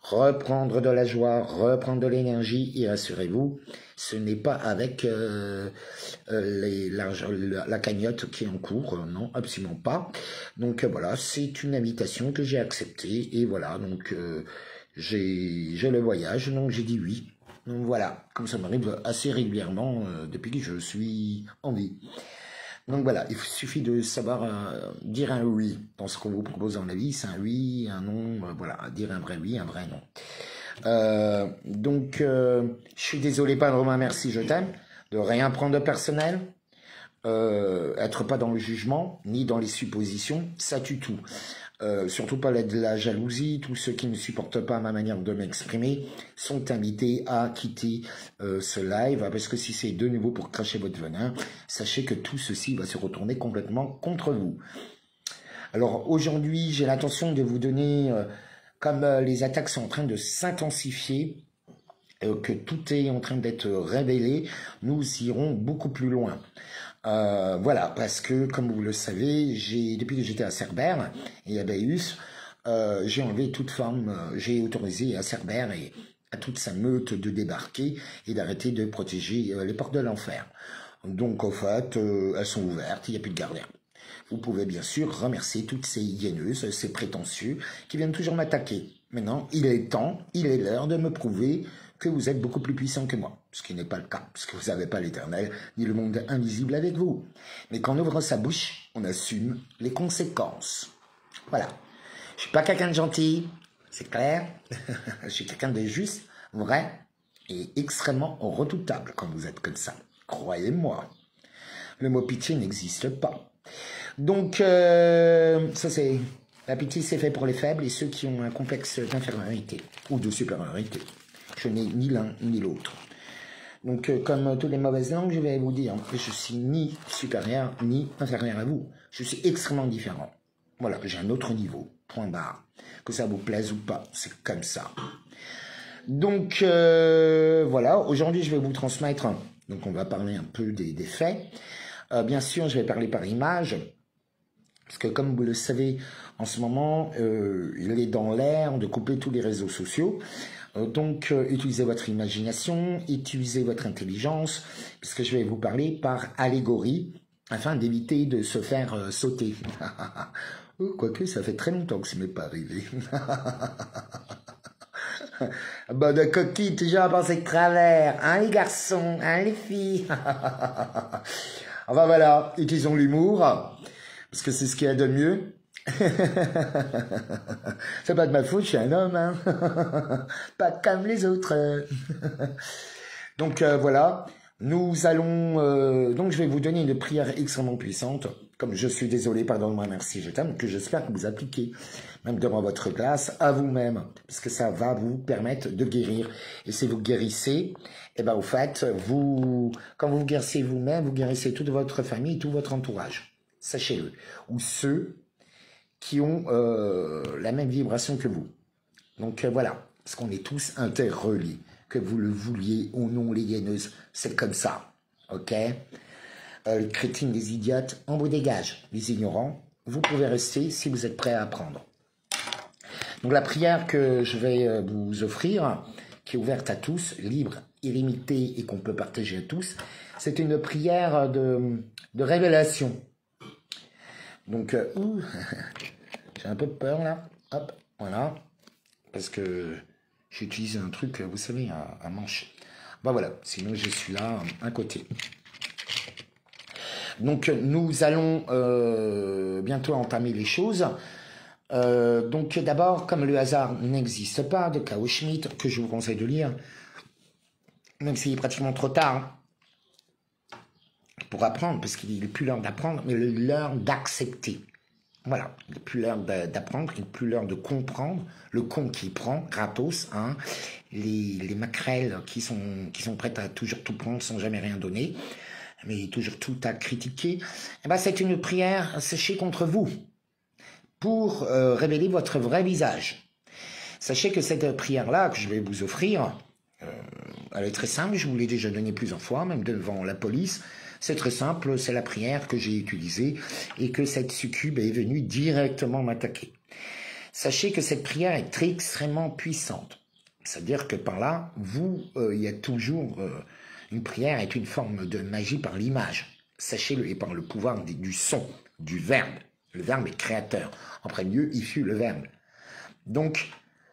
reprendre de la joie, reprendre de l'énergie, et rassurez-vous, ce n'est pas avec la cagnotte qui est en cours, non, absolument pas. Donc voilà, c'est une invitation que j'ai acceptée, et voilà, donc j'ai le voyage, donc j'ai dit oui. Donc voilà, comme ça m'arrive assez régulièrement depuis que je suis en vie. Donc voilà, il suffit de savoir dire un oui dans ce qu'on vous propose dans la vie, c'est un oui, un non, voilà, dire un vrai oui, un vrai non. Je suis désolé, pas de Romain, merci, je t'aime, de rien prendre de personnel, être pas dans le jugement, ni dans les suppositions, ça tue tout. Surtout pas de la jalousie, tous ceux qui ne supportent pas ma manière de m'exprimer sont invités à quitter ce live, parce que si c'est de nouveau pour cracher votre venin, sachez que tout ceci va se retourner complètement contre vous. Alors aujourd'hui, j'ai l'intention de vous donner, comme les attaques sont en train de s'intensifier, que tout est en train d'être révélé, nous irons beaucoup plus loin. Voilà, parce que, comme vous le savez, depuis que j'étais à Cerbère et à Baius, j'ai enlevé toute forme, j'ai autorisé à Cerbère et à toute sa meute de débarquer et d'arrêter de protéger les portes de l'enfer. Donc, en fait, elles sont ouvertes, il n'y a plus de gardiens. Vous pouvez bien sûr remercier toutes ces hyéneuses, ces prétentieux, qui viennent toujours m'attaquer. Maintenant, il est temps, il est l'heure de me prouver que vous êtes beaucoup plus puissant que moi, ce qui n'est pas le cas, puisque vous n'avez pas l'éternel, ni le monde invisible avec vous. Mais quand on ouvre sa bouche, on assume les conséquences. Voilà. Je suis pas quelqu'un de gentil, c'est clair. Je suis quelqu'un de juste, vrai, et extrêmement redoutable quand vous êtes comme ça. Croyez-moi. Le mot pitié n'existe pas. Donc, ça c'est... La pitié, c'est fait pour les faibles et ceux qui ont un complexe d'infériorité ou de supériorité. Je n'ai ni l'un ni l'autre. Donc, comme toutes les mauvaises langues, je vais vous dire que je suis ni supérieur ni inférieur à vous. Je suis extrêmement différent. Voilà, j'ai un autre niveau. Point barre. Que ça vous plaise ou pas, c'est comme ça. Donc, voilà. Aujourd'hui, je vais vous transmettre. Donc, on va parler un peu des faits. Bien sûr, je vais parler par image. Parce que comme vous le savez, en ce moment, il est dans l'air de couper tous les réseaux sociaux. Donc, utilisez votre imagination, utilisez votre intelligence, puisque je vais vous parler par allégorie, afin d'éviter de se faire sauter. Quoique, ça fait très longtemps que ça m'est pas arrivé. Bonne coquille, toujours à penser de travers, hein les garçons, hein les filles. Enfin voilà, utilisons l'humour, parce que c'est ce qu'il y a de mieux. C'est pas de ma faute, je suis un homme, hein. Pas comme les autres. Donc voilà, nous allons... donc je vais vous donner une prière extrêmement puissante, comme je suis désolé, pardonne-moi, merci, je t'aime, que j'espère que vous appliquez, même devant votre classe, à vous-même, parce que ça va vous permettre de guérir. Et si vous guérissez, eh ben au fait, quand vous guérissez vous-même, vous guérissez toute votre famille, tout votre entourage. Sachez-le. Ou ceux qui ont la même vibration que vous. Donc voilà, parce qu'on est tous interreliés, que vous le vouliez ou non, les gaineuses, c'est comme ça, ok. Les crétines, les idiotes, on vous dégage. Les ignorants, vous pouvez rester si vous êtes prêts à apprendre. Donc la prière que je vais vous offrir, qui est ouverte à tous, libre, illimitée et qu'on peut partager à tous, c'est une prière de révélation. Donc, j'ai un peu de peur là, hop, voilà, parce que j'utilise un truc, vous savez, à manche. Ben voilà, sinon je suis là, à côté. Donc, nous allons bientôt entamer les choses. Donc, d'abord, comme le hasard n'existe pas, de Klaus Schmitt, que je vous conseille de lire, même s'il est pratiquement trop tard, pour apprendre, parce qu'il n'est plus l'heure d'apprendre, mais l'heure d'accepter. Voilà, il n'est plus l'heure d'apprendre, il n'est plus l'heure de comprendre, le con qui prend, gratos, hein, les maquerelles qui sont prêtes à toujours tout prendre sans jamais rien donner, mais toujours tout à critiquer. Eh ben, c'est une prière séchée contre vous, pour révéler votre vrai visage. Sachez que cette prière-là, que je vais vous offrir, elle est très simple, je vous l'ai déjà donnée plusieurs fois, même devant la police. C'est très simple, c'est la prière que j'ai utilisée et que cette succube est venue directement m'attaquer. Sachez que cette prière est très extrêmement puissante. C'est-à-dire que par là, il y a toujours une prière est une forme de magie par l'image. Sachez-le, et par le pouvoir du son, du verbe. Le verbe est créateur. En premier lieu, il fut le verbe. Donc,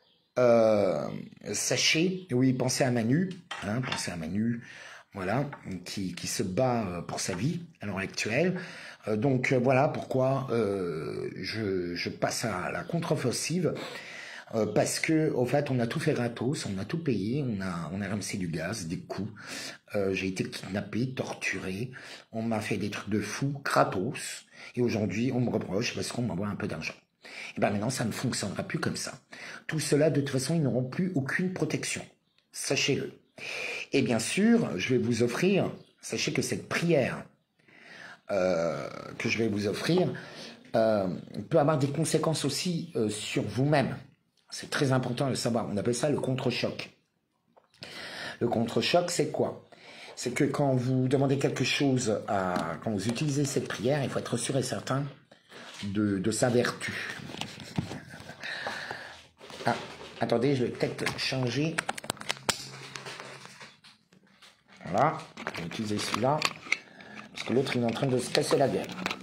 sachez, oui, pensez à Manu, voilà, qui se bat pour sa vie à l'heure actuelle. Donc voilà pourquoi je passe à la contre-offensive. Parce que, au fait, on a tout fait gratos, on a tout payé, on a ramassé du gaz, des coups. J'ai été kidnappé, torturé, on m'a fait des trucs de fou, gratos. Et aujourd'hui, on me reproche parce qu'on m'envoie un peu d'argent. Et bien maintenant, ça ne fonctionnera plus comme ça. Tout cela, de toute façon, ils n'auront plus aucune protection. Sachez-le. Et bien sûr, je vais vous offrir, sachez que cette prière que je vais vous offrir peut avoir des conséquences aussi sur vous-même. C'est très important de le savoir. On appelle ça le contre-choc. Le contre-choc, c'est quoi? C'est que quand vous demandez quelque chose, quand vous utilisez cette prière, il faut être sûr et certain de sa vertu. Ah, attendez, je vais peut-être changer. Voilà, je vais utiliser celui-là, parce que l'autre, il est en train de se casser la gueule.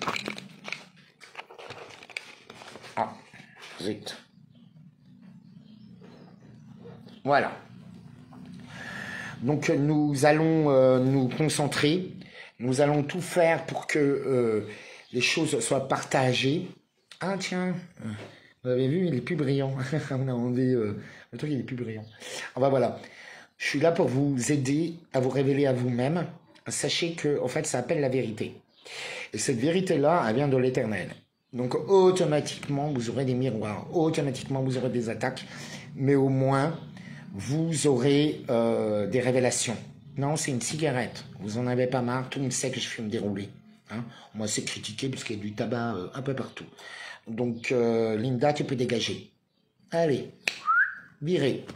Ah, zut. Voilà. Donc nous allons nous concentrer, nous allons tout faire pour que les choses soient partagées. Ah tiens, vous avez vu, il est plus brillant. On a enlevé le truc, il est plus brillant. Enfin voilà, je suis là pour vous aider à vous révéler à vous-même. Sachez que, en fait, ça appelle la vérité. Et cette vérité-là, elle vient de l'Éternel. Donc automatiquement, vous aurez des miroirs, automatiquement, vous aurez des attaques, mais au moins vous aurez des révélations. Non, c'est une cigarette. Vous en avez pas marre. Tout le monde sait que je fume des roulés. Hein. Moi, c'est critiqué parce qu'il y a du tabac un peu partout. Donc, Linda, tu peux dégager. Allez, virez.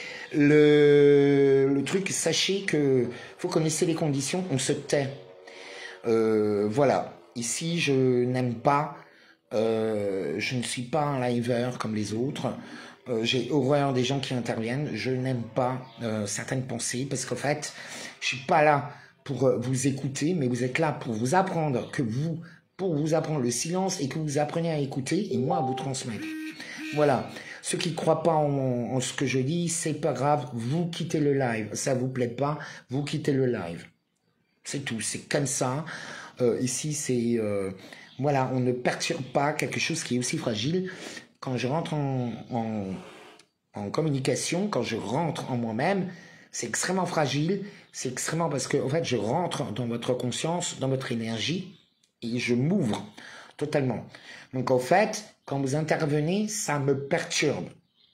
Le truc, sachez que vous connaissez les conditions, on se tait. Voilà. Ici, je n'aime pas. Je ne suis pas un liver comme les autres. J'ai horreur des gens qui interviennent. Je n'aime pas certaines pensées parce qu'en fait, je suis pas là pour vous écouter, mais vous êtes là pour vous apprendre pour vous apprendre le silence et que vous appreniez à écouter et moi à vous transmettre. Voilà. Ceux qui ne croient pas en ce que je dis, c'est pas grave. Vous quittez le live. Ça vous plaît pas, vous quittez le live. C'est tout. C'est comme ça. Ici, c'est voilà, on ne perturbe pas quelque chose qui est aussi fragile. Quand je rentre en communication, quand je rentre en moi-même, c'est extrêmement fragile, c'est extrêmement parce que en fait, je rentre dans votre conscience, dans votre énergie, et je m'ouvre totalement. Donc en fait, quand vous intervenez, ça me perturbe.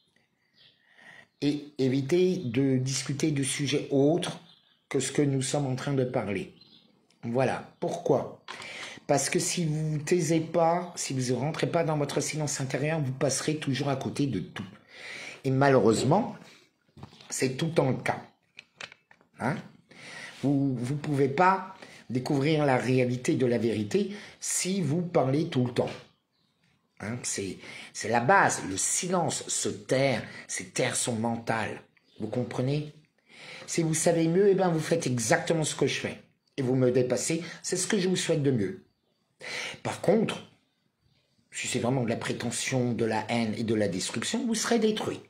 Et évitez de discuter de sujets autres que ce que nous sommes en train de parler. Voilà. Pourquoi ? Parce que si vous ne taisez pas, si vous ne rentrez pas dans votre silence intérieur, vous passerez toujours à côté de tout. Et malheureusement, c'est tout le temps le cas. Hein? Vous ne pouvez pas découvrir la réalité de la vérité si vous parlez tout le temps. Hein? C'est la base. Le silence, se taire, c'est taire son mental. Vous comprenez? Si vous savez mieux, eh ben vous faites exactement ce que je fais. Et vous me dépassez, c'est ce que je vous souhaite de mieux. Par contre, si c'est vraiment de la prétention, de la haine et de la destruction, vous serez détruit.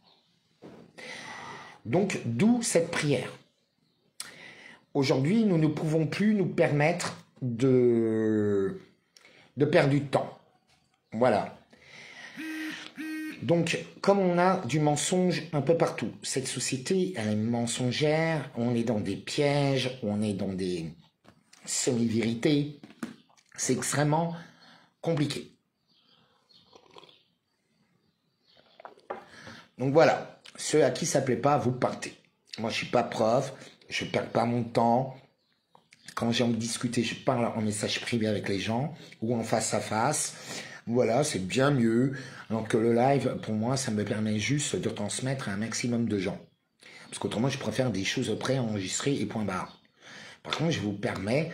Donc, d'où cette prière. Aujourd'hui, nous ne pouvons plus nous permettre de perdre du temps. Voilà. Donc, comme on a du mensonge un peu partout, cette société, elle est mensongère, on est dans des pièges, on est dans des semi-vérités. C'est extrêmement compliqué. Donc voilà, ceux à qui ça ne plaît pas, vous partez. Moi, je ne suis pas prof, je ne perds pas mon temps. Quand j'ai envie de discuter, je parle en message privé avec les gens ou en face à face. Voilà, c'est bien mieux. Alors que le live, pour moi, ça me permet juste de transmettre à un maximum de gens. Parce qu'autrement, je préfère des choses préenregistrées et point barre. Par contre, je vous permets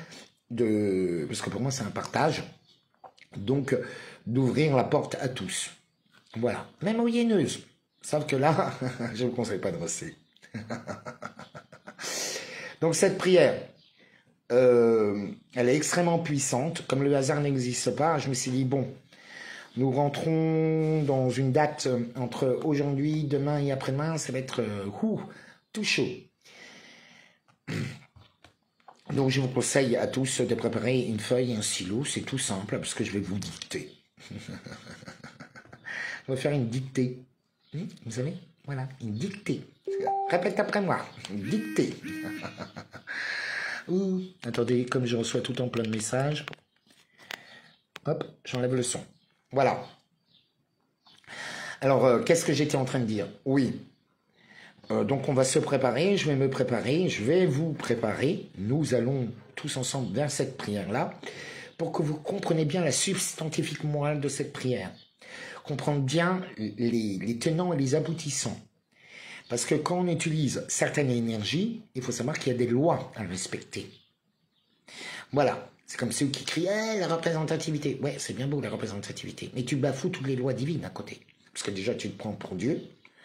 parce que pour moi c'est un partage, donc d'ouvrir la porte à tous. Voilà. Même aux hyéneuses. Sauf que là, je ne vous conseille pas de rosser. Donc cette prière, elle est extrêmement puissante. Comme le hasard n'existe pas, je me suis dit, bon, nous rentrons dans une date entre aujourd'hui, demain et après-demain, ça va être tout chaud. Donc je vous conseille à tous de préparer une feuille et un stylo, c'est tout simple, parce que je vais vous dicter. Je vais faire une dictée. Vous savez, voilà, une dictée. Répète après moi, une dictée. Ouh, attendez, comme je reçois tout en plein de messages. Hop, j'enlève le son. Voilà. Alors, qu'est-ce que j'étais en train de dire? Oui. Donc, on va se préparer, je vais me préparer, je vais vous préparer. Nous allons tous ensemble vers cette prière-là pour que vous compreniez bien la substantifique morale de cette prière. Comprendre bien les tenants et les aboutissants. Parce que quand on utilise certaines énergies, il faut savoir qu'il y a des lois à respecter. Voilà. C'est comme ceux qui crient la représentativité. Ouais, c'est bien beau la représentativité. Mais tu bafoues toutes les lois divines à côté. Parce que déjà, tu te prends pour Dieu.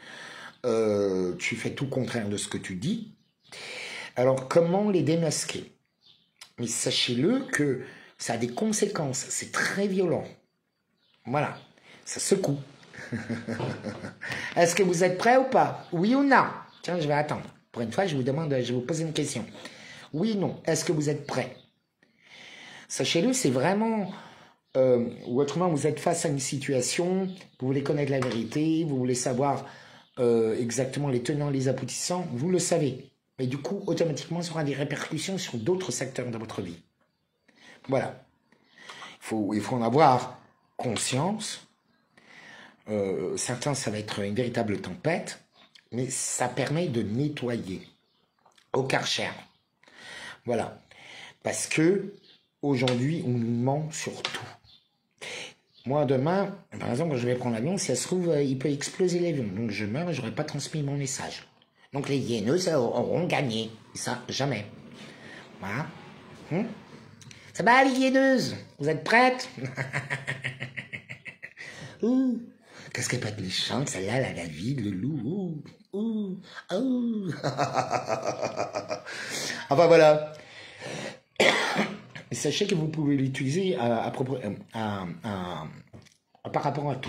Tu fais tout le contraire de ce que tu dis. Alors, comment les démasquer? Mais sachez-le que ça a des conséquences. C'est très violent. Voilà. Ça secoue. Est-ce que vous êtes prêts ou pas? Oui ou non? Tiens, je vais attendre. Pour une fois, je vais vous poser une question. Oui ou non? Est-ce que vous êtes prêts? Sachez-le, c'est vraiment... ou autrement, vous êtes face à une situation, vous voulez connaître la vérité, vous voulez savoir exactement les tenants, les aboutissants, vous le savez. Et du coup, automatiquement, ça aura des répercussions sur d'autres secteurs de votre vie. Voilà. Il faut en avoir conscience. Certains, ça va être une véritable tempête, mais ça permet de nettoyer au Karcher. Voilà. Parce que aujourd'hui, on nous ment sur tout. Moi, demain, par exemple, quand je vais prendre l'avion, si ça se trouve, il peut exploser l'avion. Donc, je meurs et je n'aurai pas transmis mon message. Donc, les hyéneuses auront gagné. Et ça, jamais. Voilà. Ça va, les hyéneuses? Vous êtes prêtes? Qu'est-ce qu'elle peut être méchante, celle-là, la vie, le loup. Enfin, voilà. Et sachez que vous pouvez l'utiliser par rapport à tout.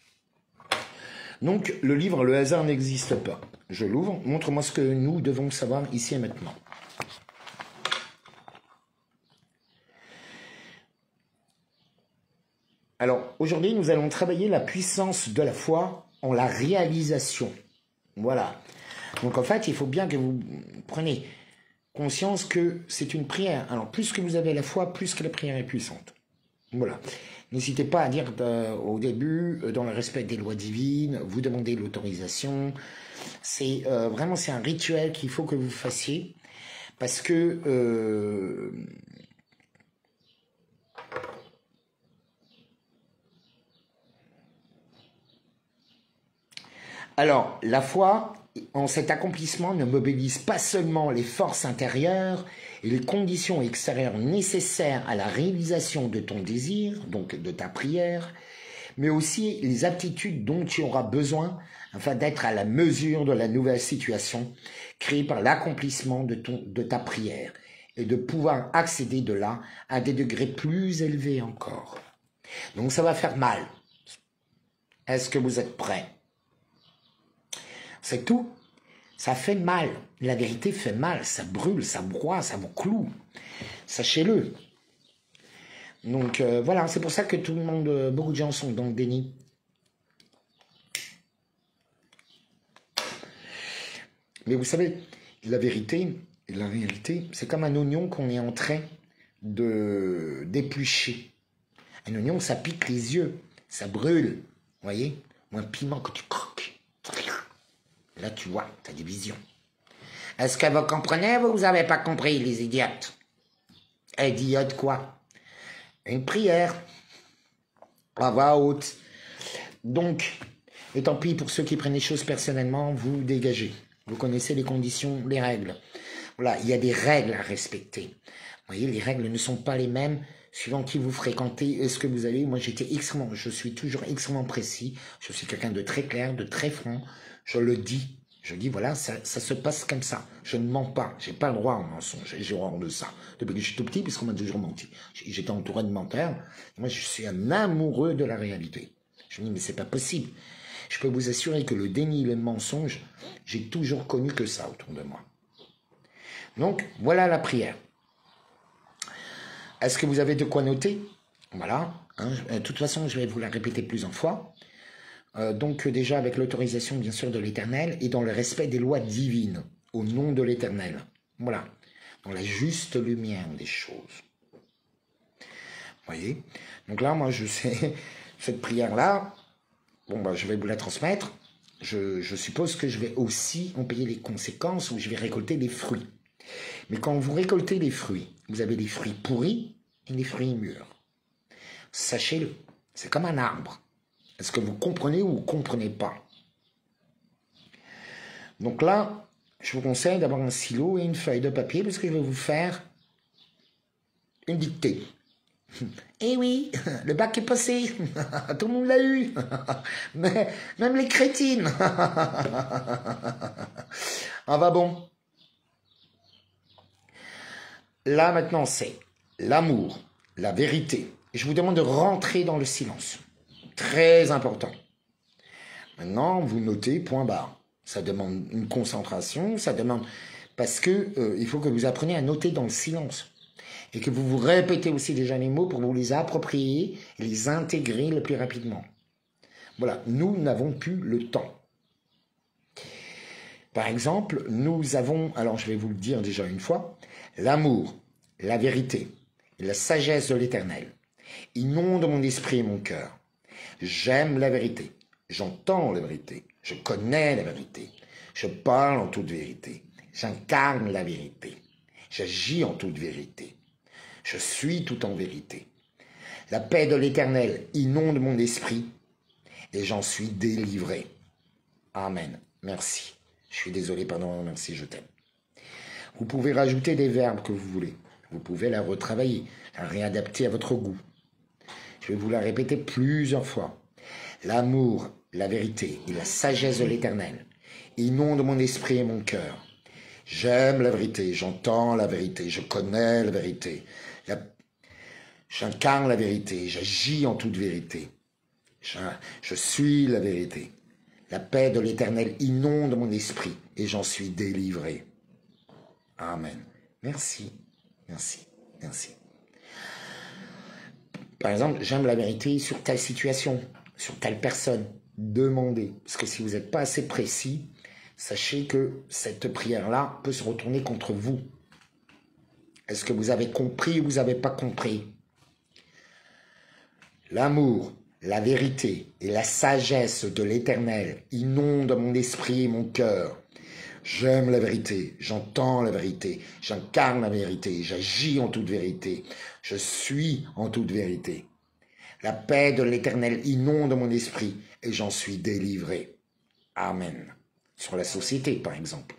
Donc, le livre « Le hasard n'existe pas ». Je l'ouvre. Montre-moi ce que nous devons savoir ici et maintenant. Alors, aujourd'hui, nous allons travailler la puissance de la foi en la réalisation. Voilà. Donc, en fait, il faut bien que vous preniez conscience que c'est une prière. Alors, plus que vous avez la foi, plus que la prière est puissante. Voilà. N'hésitez pas à dire au début, dans le respect des lois divines, vous demandez l'autorisation. C'est vraiment, c'est un rituel qu'il faut que vous fassiez. Parce que... alors, la foi, en cet accomplissement, ne mobilise pas seulement les forces intérieures et les conditions extérieures nécessaires à la réalisation de ton désir, donc de ta prière, mais aussi les aptitudes dont tu auras besoin afin d'être à la mesure de la nouvelle situation créée par l'accomplissement de ta prière et de pouvoir accéder de là à des degrés plus élevés encore. Donc ça va faire mal. Est-ce que vous êtes prêts? C'est tout. Ça fait mal. La vérité fait mal. Ça brûle, ça broie, ça vous cloue. Sachez-le. Donc voilà, c'est pour ça que tout le monde, beaucoup de gens sont dans le déni. Mais vous savez, la vérité, c'est comme un oignon qu'on est en train d'éplucher. Un oignon, ça pique les yeux, ça brûle, vous voyez? Ou un piment que tu croques. Là, tu vois, tu as des visions. Est-ce que vous comprenez ou vous n'avez pas compris, les idiotes? Idiote quoi? Une prière. À voix haute. Donc, et tant pis pour ceux qui prennent les choses personnellement, vous dégagez. Vous connaissez les conditions, les règles. Voilà, il y a des règles à respecter. Vous voyez, les règles ne sont pas les mêmes suivant qui vous fréquentez, est-ce que vous allez, moi je suis toujours extrêmement précis, je suis quelqu'un de très clair, de très franc, je le dis. Je dis, voilà, ça se passe comme ça. Je ne mens pas. J'ai pas le droit au mensonge. J'ai horreur de ça. Depuis que je suis tout petit, puisqu'on m'a toujours menti. J'étais entouré de menteurs. Moi, je suis un amoureux de la réalité. Je me dis, mais c'est pas possible. Je peux vous assurer que le déni et le mensonge, j'ai toujours connu que ça autour de moi. Donc, voilà la prière. Est-ce que vous avez de quoi noter? Voilà. Hein, de toute façon, je vais vous la répéter plusieurs fois. Donc déjà avec l'autorisation bien sûr de l'Éternel et dans le respect des lois divines, au nom de l'Éternel. Voilà, dans la juste lumière des choses. Vous voyez? Donc là, moi je sais, cette prière-là, bon bah je vais vous la transmettre. Je suppose que je vais aussi en payer les conséquences ou je vais récolter les fruits. Mais quand vous récoltez les fruits, vous avez des fruits pourris et des fruits mûrs. Sachez-le, c'est comme un arbre. Est-ce que vous comprenez ou vous ne comprenez pas? Donc là, je vous conseille d'avoir un stylo et une feuille de papier parce que je vais vous faire une dictée. Eh oui, le bac est passé, tout le monde l'a eu, mais même les crétines. Ah va bon. Là maintenant c'est l'amour, la vérité. Et je vous demande de rentrer dans le silence. Très important. Maintenant, vous notez point barre. Ça demande une concentration, ça demande... Parce que il faut que vous appreniez à noter dans le silence. Et que vous vous répétez aussi déjà les mots pour vous les approprier et les intégrer le plus rapidement. Voilà, nous n'avons plus le temps. Par exemple, nous avons, alors je vais vous le dire déjà une fois, l'amour, la vérité et la sagesse de l'Éternel inondent mon esprit et mon cœur. J'aime la vérité, j'entends la vérité, je connais la vérité, je parle en toute vérité, j'incarne la vérité, j'agis en toute vérité, je suis tout en vérité. La paix de l'Éternel inonde mon esprit et j'en suis délivré. Amen. Merci. Je suis désolé, pardon, merci, je t'aime. Vous pouvez rajouter des verbes que vous voulez. Vous pouvez la retravailler, la réadapter à votre goût. Je vais vous la répéter plusieurs fois. L'amour, la vérité et la sagesse de l'Éternel inondent mon esprit et mon cœur. J'aime la vérité, j'entends la vérité, je connais la vérité. J'incarne la vérité, j'agis en toute vérité. Je suis la vérité. La paix de l'Éternel inonde mon esprit et j'en suis délivré. Amen. Merci, merci, merci. Par exemple, j'aime la vérité sur telle situation, sur telle personne. Demandez. Parce que si vous n'êtes pas assez précis, sachez que cette prière-là peut se retourner contre vous. Est-ce que vous avez compris ou vous n'avez pas compris? L'amour, la vérité et la sagesse de l'Éternel inondent mon esprit et mon cœur. J'aime la vérité, j'entends la vérité, j'incarne la vérité, j'agis en toute vérité, je suis en toute vérité. La paix de l'Éternel inonde mon esprit et j'en suis délivré. Amen. Sur la société, par exemple.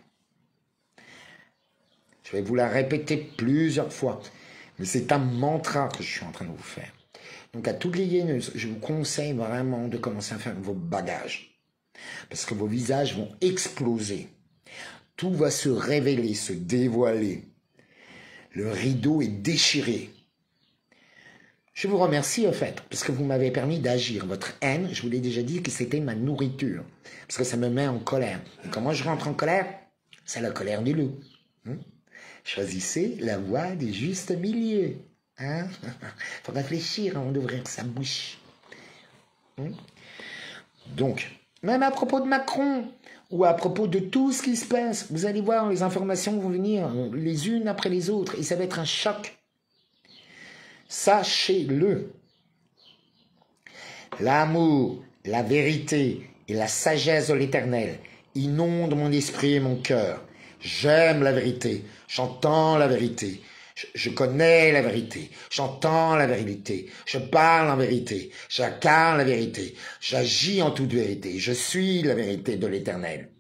Je vais vous la répéter plusieurs fois, mais c'est un mantra que je suis en train de vous faire. Donc à toutes les hyéneuses, je vous conseille vraiment de commencer à faire vos bagages, parce que vos visages vont exploser. Tout va se révéler, se dévoiler. Le rideau est déchiré. Je vous remercie, en fait, parce que vous m'avez permis d'agir. Votre haine, je vous l'ai déjà dit que c'était ma nourriture. Parce que ça me met en colère. Et comment je rentre en colère? C'est la colère du loup. Choisissez la voie du juste milieu. Hein? Faut réfléchir avant d'ouvrir sa bouche. Donc, même à propos de Macron, ou à propos de tout ce qui se passe, vous allez voir, les informations vont venir les unes après les autres, et ça va être un choc. Sachez-le. L'amour, la vérité et la sagesse de l'Éternel inondent mon esprit et mon cœur. J'aime la vérité, j'entends la vérité, je connais la vérité, j'entends la vérité, je parle en vérité, j'incarne la vérité, j'agis en toute vérité, je suis la vérité de l'Éternel.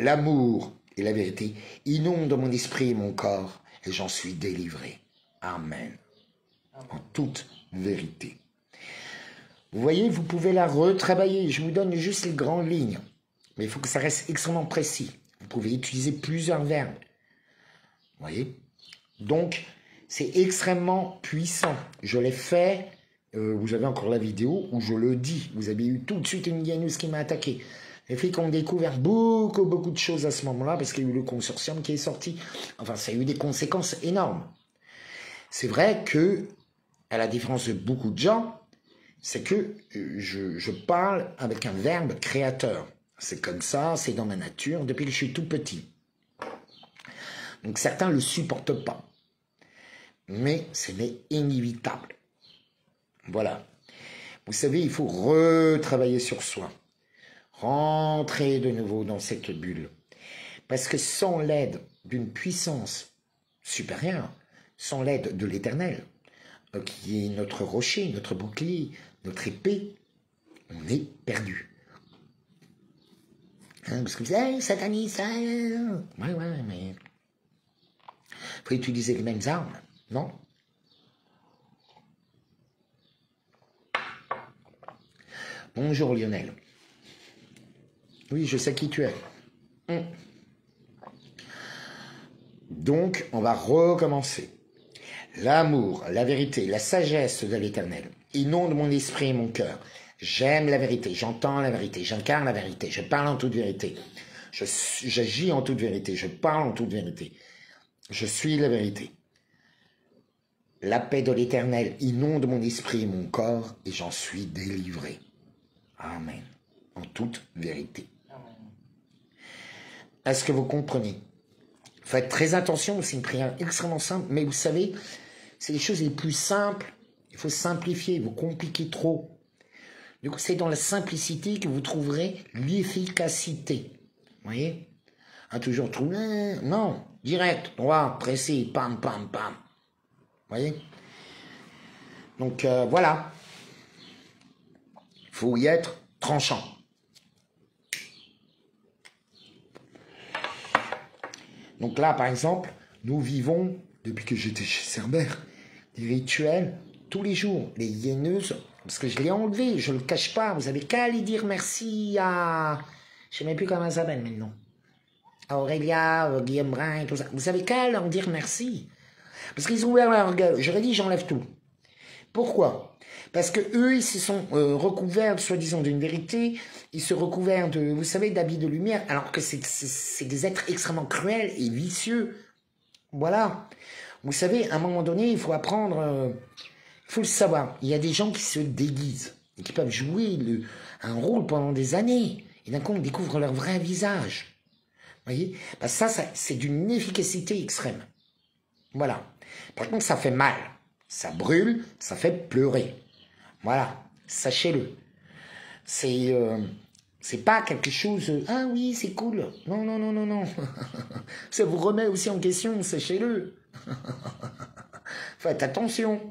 L'amour et la vérité inondent mon esprit et mon corps, et j'en suis délivré. Amen. En toute vérité. Vous voyez, vous pouvez la retravailler. Je vous donne juste les grandes lignes. Mais il faut que ça reste extrêmement précis. Vous pouvez utiliser plusieurs verbes. Vous voyez? Donc, c'est extrêmement puissant. Je l'ai fait. Vous avez encore la vidéo où je le dis. Vous avez eu tout de suite une guineuse qui m'a attaqué. Les flics ont découvert beaucoup de choses à ce moment-là parce qu'il y a eu le consortium qui est sorti. Enfin, ça a eu des conséquences énormes. C'est vrai que, à la différence de beaucoup de gens, c'est que je parle avec un verbe créateur. C'est comme ça, c'est dans ma nature, depuis que je suis tout petit. Donc certains ne le supportent pas. Mais ce n'est inévitable. Voilà. Vous savez, il faut retravailler sur soi. Rentrer de nouveau dans cette bulle. Parce que sans l'aide d'une puissance supérieure, sans l'aide de l'Éternel, qui est notre rocher, notre bouclier, notre épée, on est perdu. Hein, parce que vous dites, sataniste, ouais, mais il faut utiliser les mêmes armes, non? Bonjour Lionel. Oui, je sais qui tu es. Donc, on va recommencer. L'amour, la vérité, la sagesse de l'Éternel inonde mon esprit et mon cœur. J'aime la vérité, j'entends la vérité, j'incarne la vérité, je parle en toute vérité. J'agis en toute vérité, je parle en toute vérité. Je suis la vérité. La paix de l'Éternel inonde mon esprit et mon corps et j'en suis délivré. Amen. En toute vérité. Est-ce que vous comprenez? Faites très attention, c'est une prière extrêmement simple, mais vous savez, c'est les choses les plus simples. Il faut simplifier, vous compliquez trop. Du coup, c'est dans la simplicité que vous trouverez l'efficacité. Vous voyez? Toujours trouver, non, direct, droit, précis, pam. Vous voyez? Donc, voilà. Il faut y être tranchant. Donc là, par exemple, nous vivons, depuis que j'étais chez Cerbère, des rituels tous les jours. Les hyéneuses, parce que je l'ai enlevé, je ne le cache pas. Vous avez qu'à aller dire merci à... Je ne sais même plus comment elle s'appelle maintenant. À Aurélia, Guillaume Brun et tout ça. Vous avez qu'à leur dire merci. Parce qu'ils ont ouvert leur gueule. J'aurais dit, j'enlève tout. Pourquoi? Parce que eux, ils se sont recouverts, soi-disant, d'une vérité. Ils se recouvrent de, vous savez, d'habits de lumière, alors que c'est des êtres extrêmement cruels et vicieux. Voilà. Vous savez, à un moment donné, il faut apprendre, il faut le savoir. Il y a des gens qui se déguisent et qui peuvent jouer un rôle pendant des années. Et d'un coup, on découvre leur vrai visage. Vous voyez? Ben ça c'est d'une efficacité extrême. Voilà. Par contre, ça fait mal. Ça brûle, ça fait pleurer. Voilà. Sachez-le. C'est pas quelque chose... ah oui, c'est cool. Non. Ça vous remet aussi en question, sachez-le. Faites attention.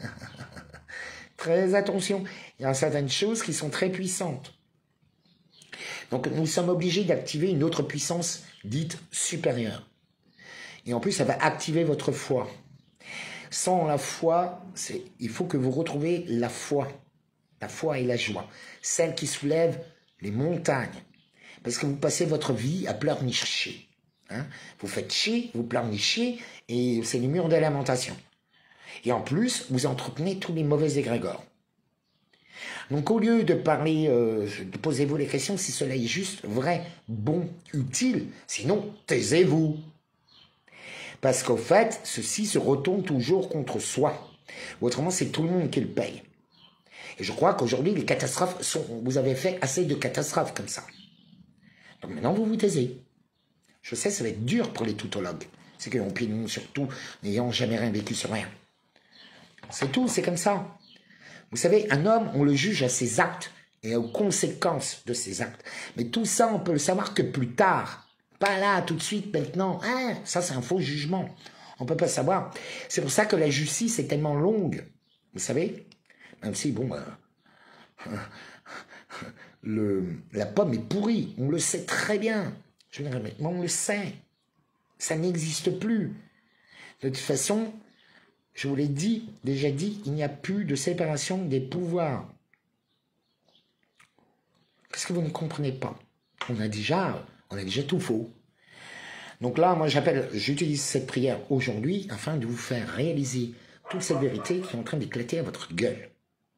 Très attention. Il y a certaines choses qui sont très puissantes. Donc nous sommes obligés d'activer une autre puissance dite supérieure. Et en plus, ça va activer votre foi. Sans la foi, il faut que vous retrouviez la foi. La foi et la joie. Celle qui soulève les montagnes. Parce que vous passez votre vie à pleurnicher. Hein? Vous faites chier, vous pleurnichez, et c'est le mur de lamentation. Et en plus, vous entretenez tous les mauvais égrégores. Donc au lieu de parler, posez-vous les questions si cela est juste, vrai, bon, utile. Sinon, taisez-vous. Parce qu'au fait, ceci se retourne toujours contre soi. Autrement, c'est tout le monde qui le paye. Et je crois qu'aujourd'hui, les catastrophes sont... Vous avez fait assez de catastrophes comme ça. Donc maintenant, vous vous taisez. Je sais, ça va être dur pour les toutologues. C'est qu'ils ont opinion sur tout, n'ayant jamais rien vécu sur rien. C'est tout, c'est comme ça. Vous savez, un homme, on le juge à ses actes et aux conséquences de ses actes. Mais tout ça, on peut le savoir que plus tard. Pas là, tout de suite, maintenant. Ah, ça, c'est un faux jugement. On ne peut pas savoir. C'est pour ça que la justice est tellement longue. Vous savez? Même si, bon, la pomme est pourrie. On le sait très bien. Je veux dire, mais on le sait. Ça n'existe plus. De toute façon, je vous l'ai déjà dit, il n'y a plus de séparation des pouvoirs. Qu'est-ce que vous ne comprenez pas? On a déjà tout faux. Donc là, moi j'utilise cette prière aujourd'hui afin de vous faire réaliser toute cette vérité qui est en train d'éclater à votre gueule.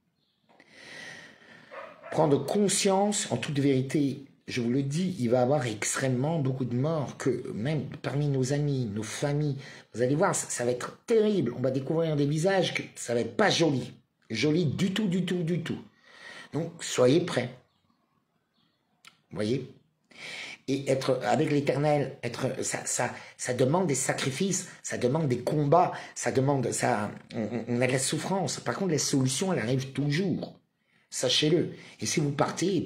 Prendre conscience, en toute vérité, je vous le dis, il va y avoir extrêmement beaucoup de morts, que même parmi nos amis, nos familles, vous allez voir, ça va être terrible. On va découvrir des visages que ça va être pas joli. Joli du tout, du tout, du tout. Donc, soyez prêts. Vous voyez? Et être avec l'Éternel, ça demande des sacrifices, ça demande des combats, on a de la souffrance. Par contre, la solution, elle arrive toujours. Sachez-le. Et si vous partez,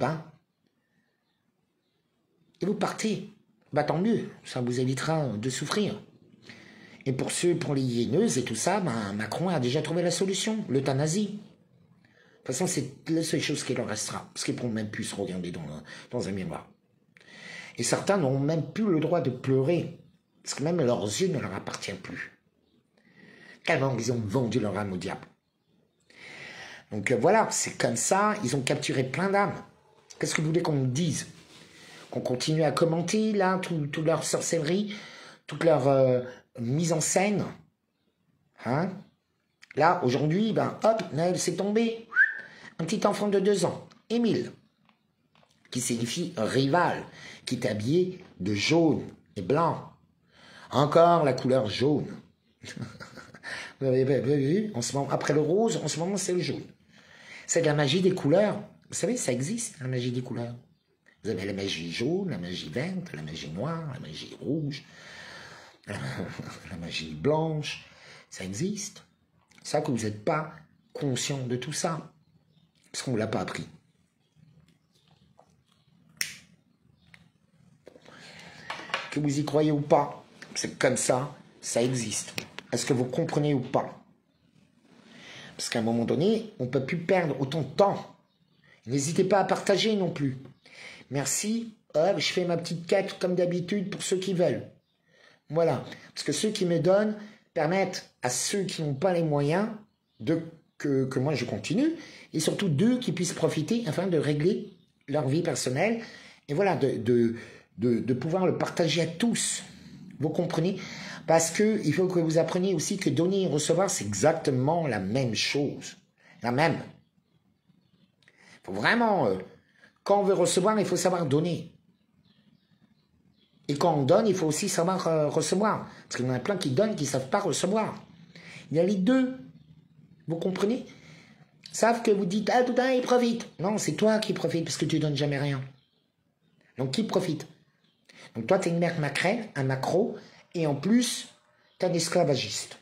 tant mieux, ça vous évitera de souffrir. Et pour les hyéneuses et tout ça, Macron a déjà trouvé la solution, l'euthanasie. De toute façon, c'est la seule chose qui leur restera, parce qu'ils ne pourront même plus se regarder dans un miroir. Et certains n'ont même plus le droit de pleurer, parce que même leurs yeux ne leur appartiennent plus. Tellement ils ont vendu leur âme au diable. Donc voilà, c'est comme ça, ils ont capturé plein d'âmes. Qu'est-ce que vous voulez qu'on nous dise? Qu'on continue à commenter, là, toute leur sorcellerie, toute leur mise en scène? Hein? Là, aujourd'hui, hop, Noël s'est tombé. Un petit enfant de 2 ans, Émile, qui signifie rival, qui est habillé de jaune et blanc. Encore la couleur jaune. Vous avez vu? En ce moment, après le rose, en ce moment, c'est le jaune. C'est de la magie des couleurs. Vous savez, ça existe, la magie des couleurs. Vous avez la magie jaune, la magie verte, la magie noire, la magie rouge, la magie blanche. Ça existe. C'est ça que vous n'êtes pas conscient de tout ça. Parce qu'on ne vous l'a pas appris. Que vous y croyez ou pas, c'est comme ça, ça existe. Est-ce que vous comprenez ou pas? Parce qu'à un moment donné, on ne peut plus perdre autant de temps. N'hésitez pas à partager non plus. Merci, je fais ma petite quête comme d'habitude pour ceux qui veulent. Voilà, parce que ceux qui me donnent permettent à ceux qui n'ont pas les moyens que moi je continue, et surtout d'eux qui puissent profiter afin de régler leur vie personnelle, et voilà, de pouvoir le partager à tous. Vous comprenez? Parce qu'il faut que vous appreniez aussi que donner et recevoir, c'est exactement la même chose. La même. Il faut vraiment, quand on veut recevoir, il faut savoir donner. Et quand on donne, il faut aussi savoir recevoir. Parce qu'il y en a plein qui donnent qui ne savent pas recevoir. Il y a les deux. Vous comprenez? Savent que vous dites, ah, tout le temps, il profite. Non, c'est toi qui profites parce que tu ne donnes jamais rien. Donc, qui profite? Donc, toi, tu es une mère macrène, un macro, et en plus, tu es un esclavagiste.